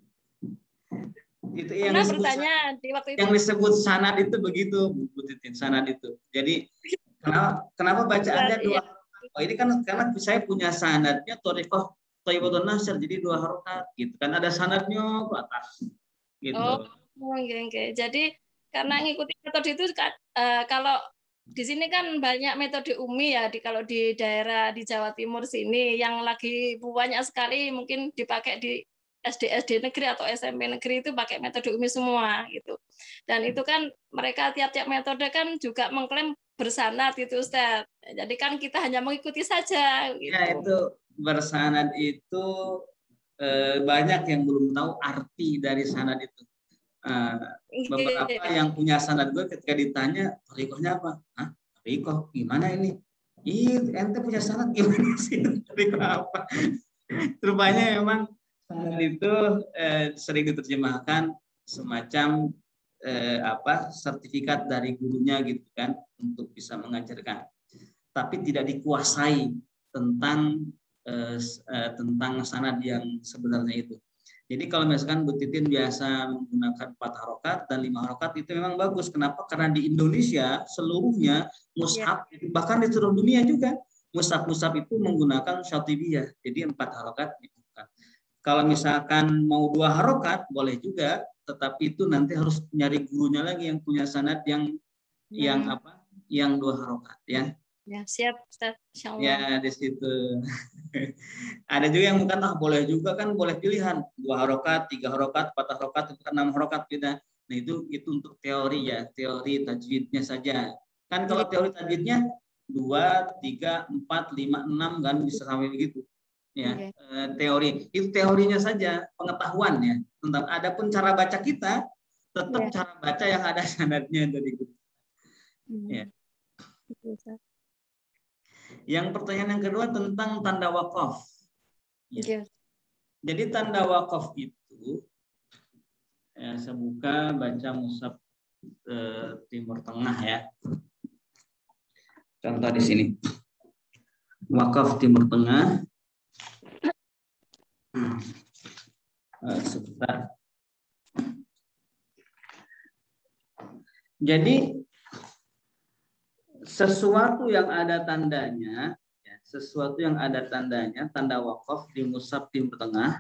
S1: Itu yang disebut sanad itu begitu, Bu Titin, sanad itu. Jadi kenapa bacaannya 2? Oh, ini kan karena saya punya sanadnya thariqah Thayyibatun Nashr, jadi 2 harokat gitu kan, ada sanadnya ke atas gitu.
S3: Okay. Jadi karena ngikuti metode itu kalau di sini kan banyak metode umi ya, kalau di daerah di Jawa Timur sini yang lagi banyak sekali mungkin dipakai di SD negeri atau SMP negeri itu pakai metode umi semua gitu. Dan itu kan mereka tiap-tiap metode kan juga mengklaim bersanad itu, Ustaz. Jadi kan kita hanya mengikuti saja gitu.
S1: Ya, itu bersanad itu banyak yang belum tahu arti dari sanad itu. Beberapa yang punya sanad gue ketika ditanya thariqahnya apa? Hah? Thariqah gimana ini? Ente punya sanad gimana sih? Thariqah apa? Rupanya memang sanad itu sering diterjemahkan semacam sertifikat dari gurunya gitu kan untuk bisa mengajarkan. Tapi tidak dikuasai tentang sanad yang sebenarnya itu. Jadi kalau misalkan Bu Titin biasa menggunakan 4 harokat dan 5 harokat itu memang bagus. Kenapa? Karena di Indonesia seluruhnya mushaf, bahkan di seluruh dunia juga mushaf-mushaf itu menggunakan Syatibiyah. Jadi 4 harokat. Kalau misalkan mau 2 harokat boleh juga, tetapi itu nanti harus nyari gurunya lagi yang punya sanad yang 2 harokat, ya.
S3: Ya, siap, Ustaz. Insyaallah.
S1: Ya, di situ. Ada juga yang bukan boleh juga kan, boleh pilihan 2 harokat, 3 harokat, 4 harokat, 6 harokat beda. Nah, itu untuk teori ya, teori tajwidnya saja. Kan kalau teori tajwidnya 2, 3, 4, 5, 6 kan bisa sampai begitu. Ya, teori itu teorinya saja, pengetahuan ya tentang. Adapun cara baca kita tetap cara baca yang ada sanadnya dari guru. Ya. Yang pertanyaan yang kedua tentang tanda wakaf. Ya. Jadi tanda wakaf itu, ya, saya buka baca mushaf Timur Tengah ya. Contoh di sini. Wakaf Timur Tengah. Sebentar. Jadi sesuatu yang ada tandanya, ya, sesuatu yang ada tandanya, tanda wakaf di mushaf Timur Tengah.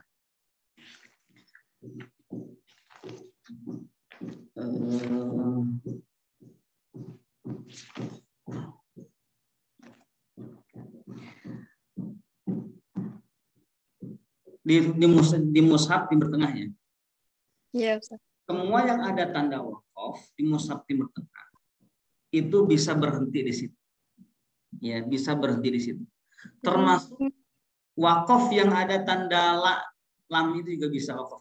S1: Di mushaf Timur Tengah ya.
S3: Iya, Ustaz.
S1: Semua yang ada tanda wakaf di mushaf Timur Tengah itu bisa berhenti di situ. Ya, bisa berhenti di situ. Termasuk wakaf yang ada tanda lam itu juga bisa wakaf.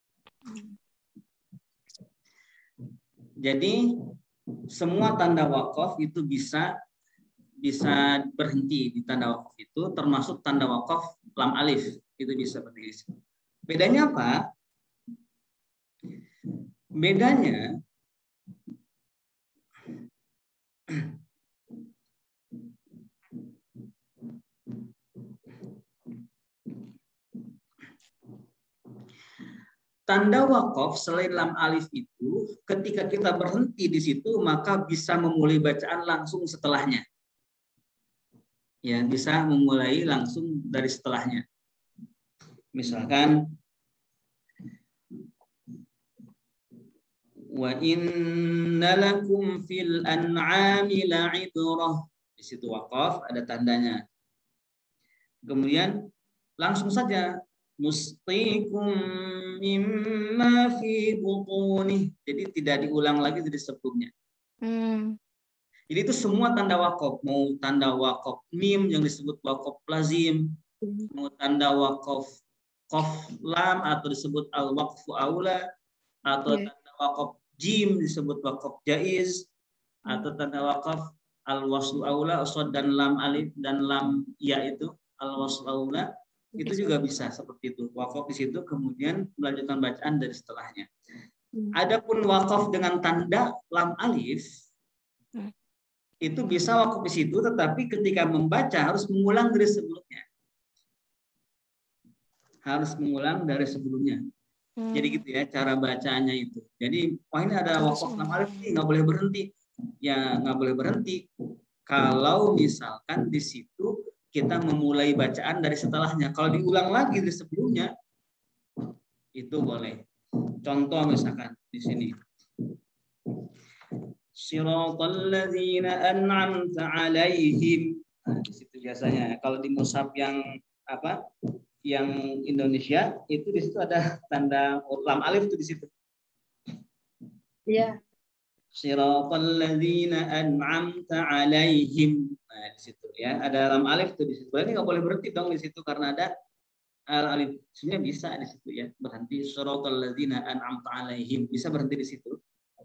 S1: Jadi semua tanda wakaf itu bisa berhenti di tanda wakaf itu, termasuk tanda wakaf lam alif itu bisa berhenti. Bedanya apa? Bedanya tanda wakaf selain lam alif itu, ketika kita berhenti di situ, maka bisa memulai bacaan langsung setelahnya. Ya, bisa memulai langsung dari setelahnya. Misalkan, wa inna lakum fil an'ami la'ibrah. Di situ wakaf ada tandanya. Kemudian langsung saja musqikum mimma fi butunih. Jadi tidak diulang lagi dari sebelumnya. Jadi itu semua tanda wakaf. Mau tanda wakaf mim yang disebut wakaf lazim, mau tanda wakaf qaf lam atau disebut al waqfu aula, atau tanda wakaf jim disebut wakaf jaiz, atau tanda wakaf al waslu aula, shad dan lam alif dan lam ya itu al waslu aula. Itu juga bisa seperti itu. Wakaf di situ kemudian melanjutkan bacaan dari setelahnya. Adapun wakaf dengan tanda lam alif itu bisa wakaf di situ, tetapi ketika membaca harus mengulang dari sebelumnya. Harus mengulang dari sebelumnya. Jadi gitu ya cara bacanya itu. Jadi ini ada wakaf lam alif ini nggak boleh berhenti. Ya nggak boleh berhenti. Kalau misalkan di situ kita memulai bacaan dari setelahnya. Kalau diulang lagi dari sebelumnya, itu boleh. Contoh misalkan di sini. Siratal ladzina an'amta 'alaihim. Nah, di situ biasanya. Kalau di mushaf yang apa? Yang Indonesia itu di situ ada tanda lam alif itu di situ.
S3: Iya.
S1: Siratal ladzina an'amta 'alaihim. Nah, di situ ya, ada lam alif tuh di situ. Berarti nggak boleh berhenti dong di situ karena ada alif. Sebenarnya bisa di situ ya, berhenti siratal ladzina an'amta 'alaihim. Bisa berhenti di situ.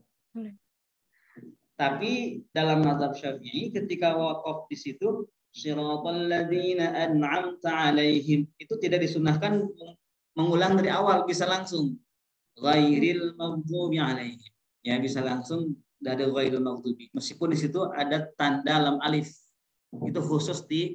S1: Tapi dalam mazhab Syafi'i ketika wakaf di situ siratal ladzina an'amta 'alaihim itu tidak disunahkan mengulang dari awal, bisa langsung ghairil maghdubi 'alaihim. Ya, bisa langsung dari ghairil maghdubi. Meskipun di situ ada tanda lam alif. Itu khusus di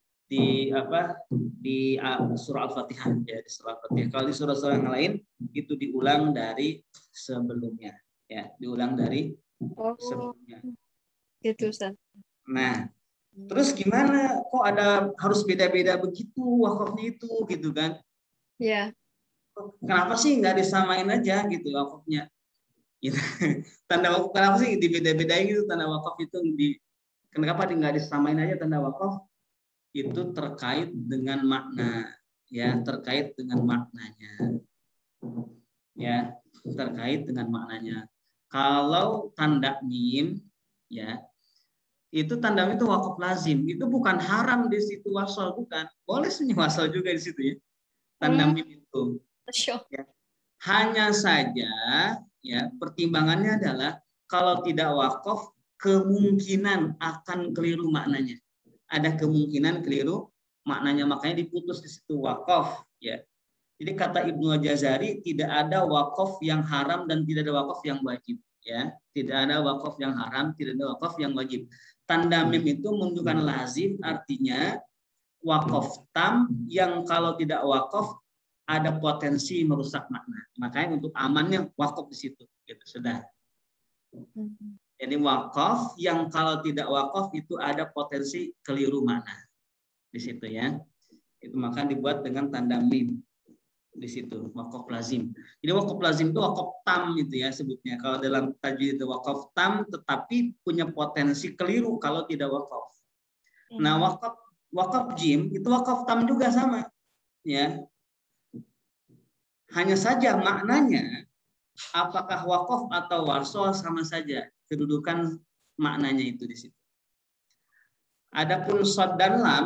S1: surah Al-Fatihah ya, di surah Al-Fatihah. Kalau di surah-surah yang lain itu diulang dari sebelumnya. Ya, diulang dari sebelumnya.
S3: Gitu, Ustaz.
S1: Nah, terus gimana? Kok ada harus beda-beda begitu wakafnya itu gitu kan?
S3: Iya.
S1: Kenapa sih nggak disamain aja gitu wakafnya? Gitu. Tanda wakaf kenapa sih dibeda-bedain gitu tanda wakaf itu kenapa nggak disamain aja tanda wakaf? Itu terkait dengan makna, ya, terkait dengan maknanya. Ya, terkait dengan maknanya. Kalau tanda mim, ya, Itu tanda mim itu wakaf lazim. Itu bukan haram di situ wasal, bukan. Boleh sebenarnya wasal juga di situ ya. Tanda mim itu. Ya. Hanya saja ya pertimbangannya adalah kalau tidak wakaf kemungkinan akan keliru maknanya. Ada kemungkinan keliru maknanya, makanya diputus di situ wakaf ya. Jadi kata Ibnu Al-Jazari tidak ada wakaf yang haram dan tidak ada wakaf yang wajib ya. Tidak ada wakaf yang haram, tidak ada wakaf yang wajib. Tanda mim itu menunjukkan lazim, artinya wakaf tam yang kalau tidak wakaf ada potensi merusak makna. Makanya untuk amannya wakaf di situ gitu sudah. Jadi wakaf yang kalau tidak wakaf itu ada potensi keliru makna di situ ya. Itu maka dibuat dengan tanda mim di situ wakaf lazim. Jadi wakaf lazim itu wakaf tam gitu ya sebutnya. Kalau dalam tajwid itu wakaf tam tetapi punya potensi keliru kalau tidak wakaf. Nah wakaf jim itu wakaf tam juga sama ya. Hanya saja maknanya apakah wakaf atau wasol sama saja kedudukan maknanya itu di situ. Adapun shad dan lam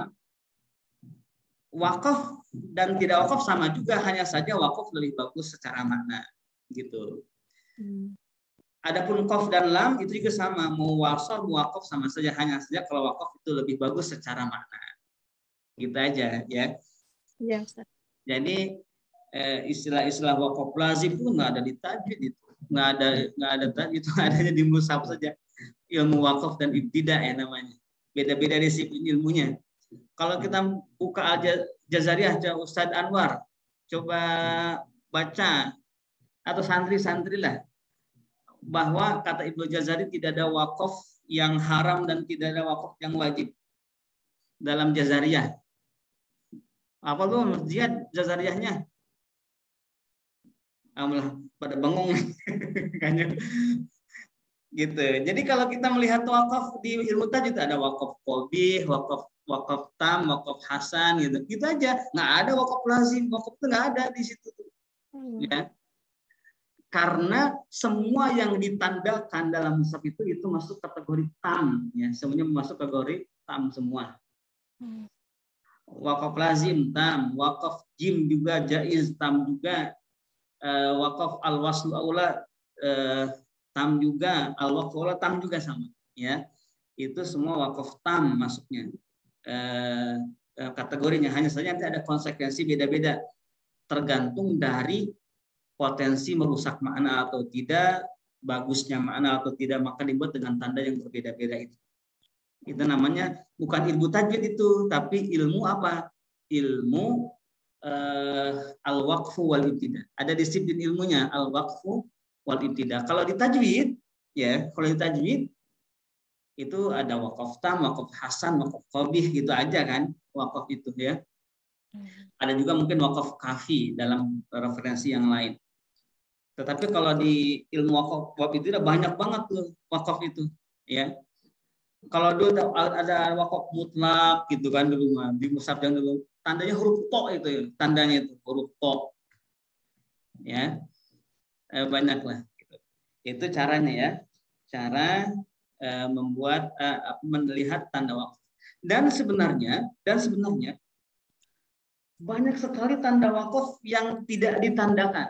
S1: wakaf dan tidak wakaf sama juga, hanya saja wakaf lebih bagus secara makna gitu. Adapun qaf dan lam itu juga sama, mau wasol mau wakaf sama saja, hanya saja kalau wakaf itu lebih bagus secara makna. Gitu aja ya.
S3: Iya, Ustaz.
S1: Jadi istilah-istilah wakaf lazim itu nggak ada di tajwid itu, nggak ada tajwid, itu adanya di mushaf saja. Ilmu wakaf dan ibtidah ya namanya. Beda-beda disiplin ilmunya. Kalau kita buka aja Jazariyah Ustadz Anwar, coba baca atau santri-santri lah bahwa kata Ibnu Jazari tidak ada wakaf yang haram dan tidak ada wakaf yang wajib dalam Jazariyah. Apa tuh dia Jazariyahnya? Pada bengong kayaknya gitu. Jadi kalau kita melihat wakaf di ilmu tajwid ada wakaf qabih, wakaf tam, wakaf hasan gitu. Gitu aja. Nggak ada wakaf lazim, wakaf itu nggak ada di situ. Ya. Karena semua yang ditandakan dalam mushaf itu masuk kategori tam ya. Semuanya masuk kategori tam semua. Wakaf lazim tam, wakaf jim juga jaiz tam juga. Wakaf al-waslu aula tam juga, al-waqfu aula tam juga sama ya. Itu semua wakaf tam masuknya kategorinya, hanya saja nanti ada konsekuensi beda-beda tergantung dari potensi merusak makna atau tidak, bagusnya makna atau tidak, maka dibuat dengan tanda yang berbeda-beda itu. Itu namanya bukan ilmu tajwid itu, tapi ilmu apa? Ilmu al-waqfu wal ibtida. Ada disiplin ilmunya al-waqfu wal ibtida. Kalau di tajwid ya, kalau di tajwid itu ada wakaf tam, wakaf hasan, wakaf qabih gitu aja kan, wakaf itu ya. Ada juga mungkin wakaf kafi dalam referensi yang lain. Tetapi kalau di ilmu wakaf itu udah banyak banget tuh wakaf itu ya. Kalau dulu ada wakaf mutlak gitu kan dulu di mushaf yang dulu tandanya huruf to itu ya, tandanya itu huruf to ya. Banyaklah gitu. Itu caranya ya, cara membuat melihat tanda wakaf. Dan sebenarnya banyak sekali tanda wakaf yang tidak ditandakan.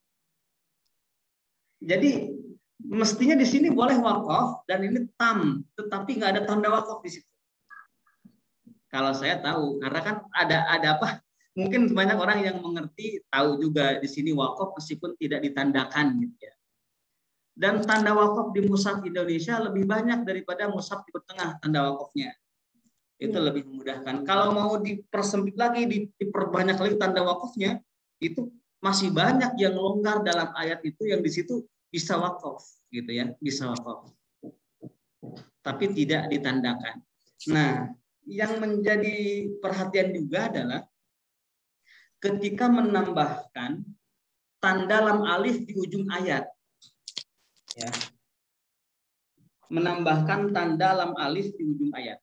S1: Jadi mestinya di sini boleh wakaf dan ini tam, tetapi nggak ada tanda wakaf di situ. Kalau saya tahu, karena kan ada apa? Mungkin banyak orang yang mengerti, tahu juga di sini wakaf meskipun tidak ditandakan gitu ya. Dan tanda wakaf di mushaf Indonesia lebih banyak daripada mushaf di tengah tanda wakafnya. Itu lebih memudahkan. Kalau mau dipersempit lagi, diperbanyak lagi tanda wakafnya, itu masih banyak yang longgar dalam ayat itu yang di situ bisa wakaf gitu ya, bisa wakaf. Tapi tidak ditandakan. Nah, yang menjadi perhatian juga adalah ketika menambahkan tanda lam alif di ujung ayat. Ya. Menambahkan tanda lam alif di ujung ayat.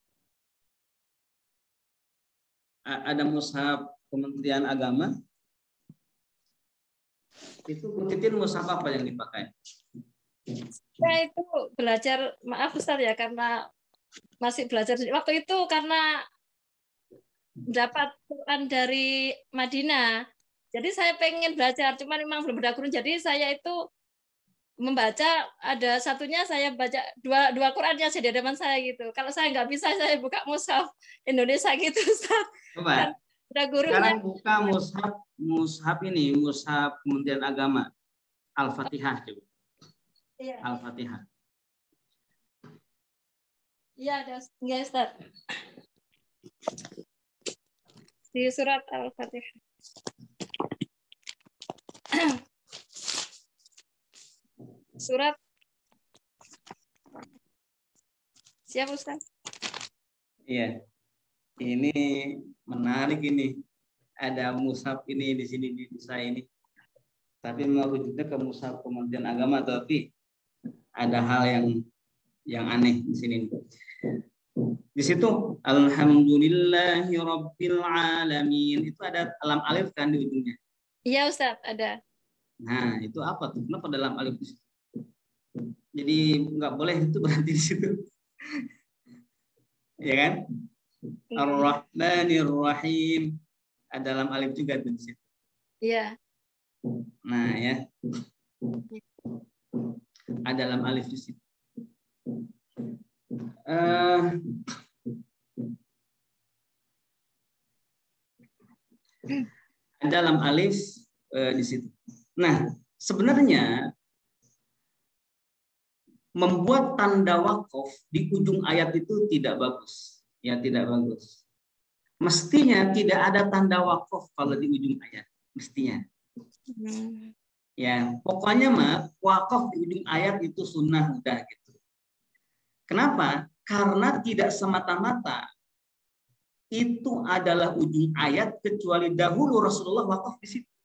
S1: Ada mushaf Kementerian Agama. Itu Bu Titin mushaf apa yang dipakai?
S3: Saya itu belajar, maaf Ustaz ya, karena masih belajar waktu itu karena dapat Quran dari Madinah. Jadi saya pengen belajar, cuma memang belum ada guru. Jadi saya itu membaca, ada satunya saya baca dua Quran yang di hadapan saya gitu. Kalau saya nggak bisa, saya buka mushaf Indonesia gitu, Ustaz.
S1: Coba.
S3: Ada gurunya.
S1: Sekarang buka mushaf ini, mushaf Kementerian Agama. Al-Fatihah coba.
S3: Iya.
S1: Al-Fatihah.
S3: Iya, ada enggak, Ustaz. Di surat Al-Fatihah. Surat. Siap, Ustaz?
S1: Iya. Ini menarik ini. Ada mushaf ini di sini di saya ini. Tapi merujuknya ke mushaf Kementerian Agama, tapi ada hal yang aneh di sini. Di situ alhamdulillahi rabbil alamin itu ada alam alif kan di ujungnya.
S3: Iya, Ustaz, ada.
S1: Nah, itu apa tuh? Kenapa dalam alif di situ? Jadi nggak boleh itu berarti di situ. Ya kan? Ar-Rahmanir Rahim. Ada dalam alif juga tuh di situ.
S3: Iya.
S1: Nah, ya. Ada dalam alif di situ. Dalam alif di situ. Nah, sebenarnya membuat tanda wakaf di ujung ayat itu tidak bagus. Ya, tidak bagus. Mestinya tidak ada tanda wakaf kalau di ujung ayat. Mestinya. Ya, pokoknya mah wakaf di ujung ayat itu sunnah udah gitu. Kenapa? Karena tidak semata-mata itu adalah ujung ayat, kecuali dahulu Rasulullah wakaf di situ.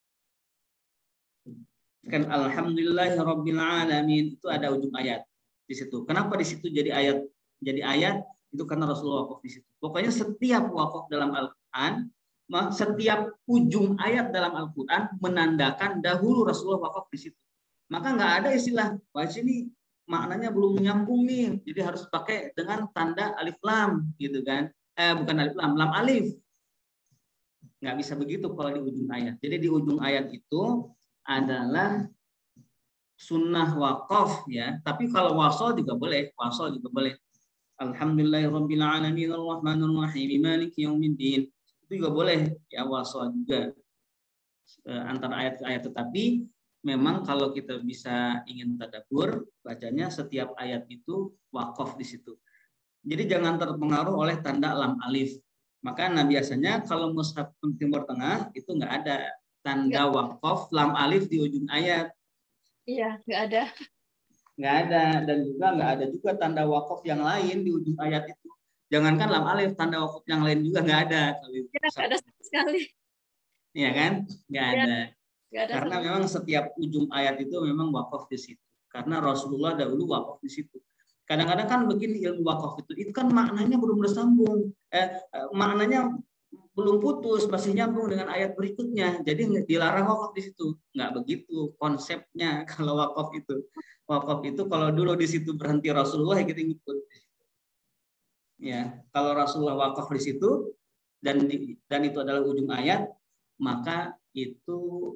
S1: Kan alhamdulillahirabbil alamin itu ada ujung ayat di situ. Kenapa di situ jadi ayat? Jadi ayat itu karena Rasulullah wakaf di situ. Pokoknya setiap wakaf dalam Al-Qur'an, setiap ujung ayat dalam Al-Qur'an menandakan dahulu Rasulullah wakaf di situ. Maka nggak ada istilah wah sini maknanya belum nyambung nih, jadi harus pakai dengan tanda alif lam gitu kan. Bukan alif lam, lam alif. Nggak bisa begitu kalau di ujung ayat. Jadi di ujung ayat itu adalah sunnah wakaf ya. Tapi kalau wasol juga boleh, wasol juga boleh. Alhamdulillahirabbil alamin arrahmanir rahim maliki yaumiddin. Itu juga boleh ya, wasol juga antara ayat ke ayat. Tetapi memang kalau kita bisa ingin tadabbur, bacanya setiap ayat itu wakaf di situ. Jadi jangan terpengaruh oleh tanda lam alif. Maka biasanya kalau mushaf Timur Tengah itu nggak ada tanda wakaf lam alif di ujung ayat.
S3: Iya, nggak ada.
S1: Nggak ada, dan juga nggak ada juga tanda wakaf yang lain di ujung ayat itu. Jangankan lam alif, tanda wakaf yang lain juga nggak ada.
S3: Ya, nggak ada sama sekali.
S1: Iya kan? Nggak ada.
S3: Nggak ada.
S1: Karena memang setiap ujung ayat itu memang wakaf di situ. Karena Rasulullah dahulu wakaf di situ. Kadang-kadang kan begini ilmu wakaf itu kan maknanya belum bersambung, maknanya belum putus, masih nyambung dengan ayat berikutnya. Jadi dilarang wakaf di situ. Nggak begitu konsepnya kalau wakaf itu. Wakaf itu kalau dulu di situ berhenti Rasulullah, kita ngikut. Ya, kalau Rasulullah wakaf di situ dan itu adalah ujung ayat, maka itu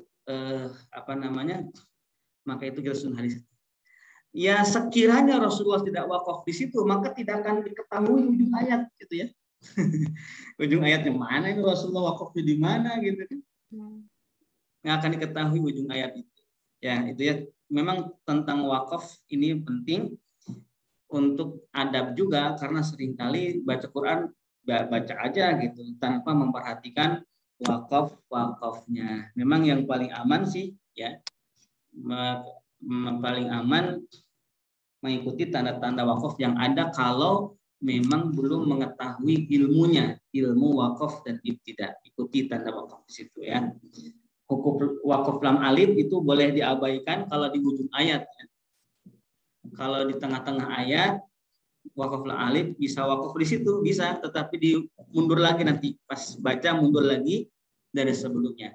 S1: maka itu kita sunnah di situ. Ya sekiranya Rasulullah tidak wakaf di situ, maka tidak akan diketahui ujung ayat gitu ya. Ujung ayatnya mana ini, Rasulullah wakafnya di mana gitu kan. Nggak akan diketahui ujung ayat itu. Ya, itu ya. Memang tentang wakaf ini penting untuk adab juga, karena seringkali baca Quran baca aja gitu tanpa memperhatikan wakafnya. Memang yang paling aman sih ya, paling aman mengikuti tanda-tanda wakaf yang ada kalau memang belum mengetahui ilmunya, ilmu wakaf dan ibtida. Ikuti tanda wakaf di situ ya. Hukum wakaf lam alif itu boleh diabaikan kalau di ujung ayat ya. Kalau di tengah-tengah ayat wakaf lam alif bisa wakaf di situ bisa, tetapi mundur lagi nanti pas baca, mundur lagi dari sebelumnya.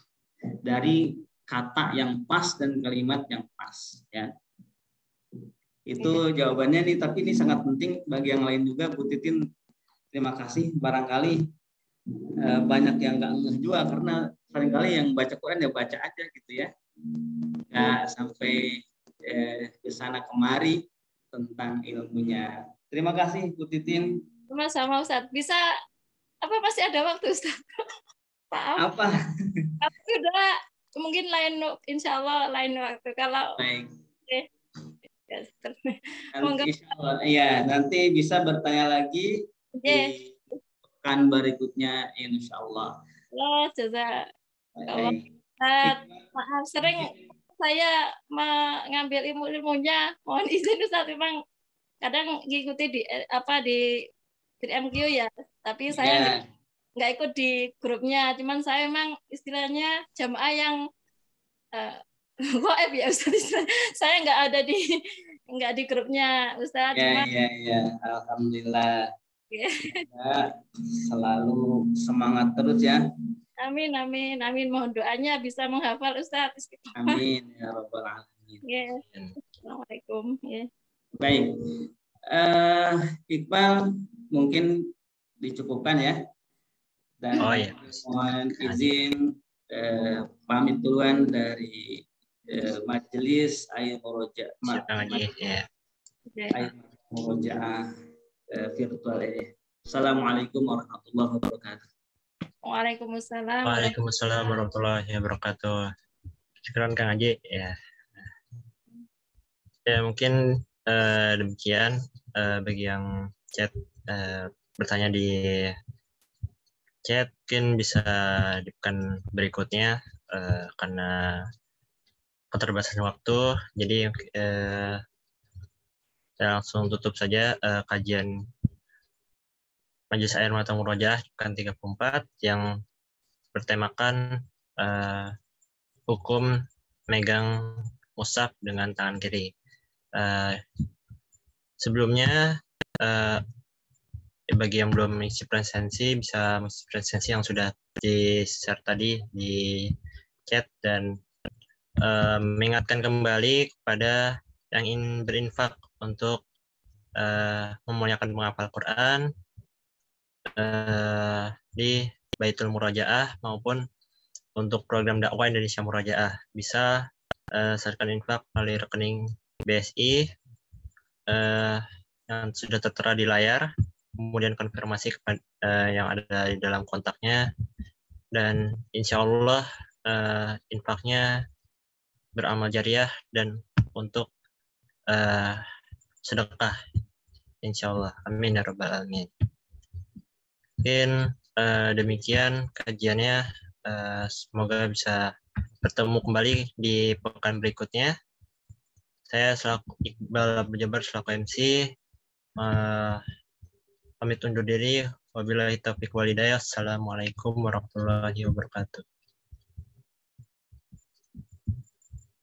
S1: Dari kata yang pas dan kalimat yang pas ya. Itu jawabannya nih, tapi ini sangat penting bagi yang lain juga. Bu Titin, terima kasih. Barangkali banyak yang nggak ngeh juga, karena seringkali yang baca Quran ya baca aja gitu ya, nggak sampai ke sana kemari tentang ilmunya. Terima kasih Bu Titin.
S3: Sama-sama Ustaz. Bisa apa masih ada waktu Ustaz? Maaf.
S1: Apa?
S3: Sudah mungkin insya Allah lain waktu. Kalau
S1: Baik.
S3: Monggo.
S1: Insya Allah, ya nanti bisa bertanya lagi di pekan berikutnya, insya Allah.
S3: Jaza.
S1: Baik.
S3: Maaf, sering saya mengambil ilmunya. Mohon izin Ustaz, memang kadang ngikuti di MQ ya, tapi saya nggak ikut di grupnya. Cuman saya memang istilahnya jamaah yang goib ya Ustaz. Saya nggak di grupnya Ustaz.
S1: Ya. Alhamdulillah. Selalu semangat terus ya.
S3: Amin. Mohon doanya bisa menghafal Ustaz.
S1: Amin ya rabbal alamin.
S3: Assalamualaikum.
S1: Baik. Iqbal mungkin dicukupkan ya. Dan mohon izin pamit duluan dari majelis Ayu Murojaah virtual ini. Assalamualaikum warahmatullahi wabarakatuh.
S3: Waalaikumsalam.
S2: Waalaikumsalam warahmatullahi wabarakatuh. Syukran Kang Haji ya. Ya mungkin demikian bagi yang chat bertanya di chat, mungkin bisa di pekan berikutnya karena keterbatasan waktu. Jadi saya langsung tutup saja kajian Majelis Air Mata Murojaah pekan 34 yang bertemakan hukum megang mushaf dengan tangan kiri. Sebelumnya bagi yang belum mengisi presensi bisa mengisi presensi yang sudah di-share tadi di chat, dan mengingatkan kembali kepada yang ingin berinfak untuk memuliakan penghafal Quran di Baitul Murojaah maupun untuk program dakwah Indonesia Murojaah, bisa serahkan infak melalui rekening BSI yang sudah tertera di layar, kemudian konfirmasi yang ada di dalam kontaknya, dan insya Allah infaknya beramal jariah dan untuk sedekah, insya Allah. Amin ya rabbal alamin. Mungkin demikian kajiannya. Semoga bisa bertemu kembali di pekan berikutnya. Saya selaku Iqbal Abdul Jabbar selaku MC pamit undur diri. Wabillahi taufiq wal hidayah. Assalamualaikum warahmatullahi wabarakatuh.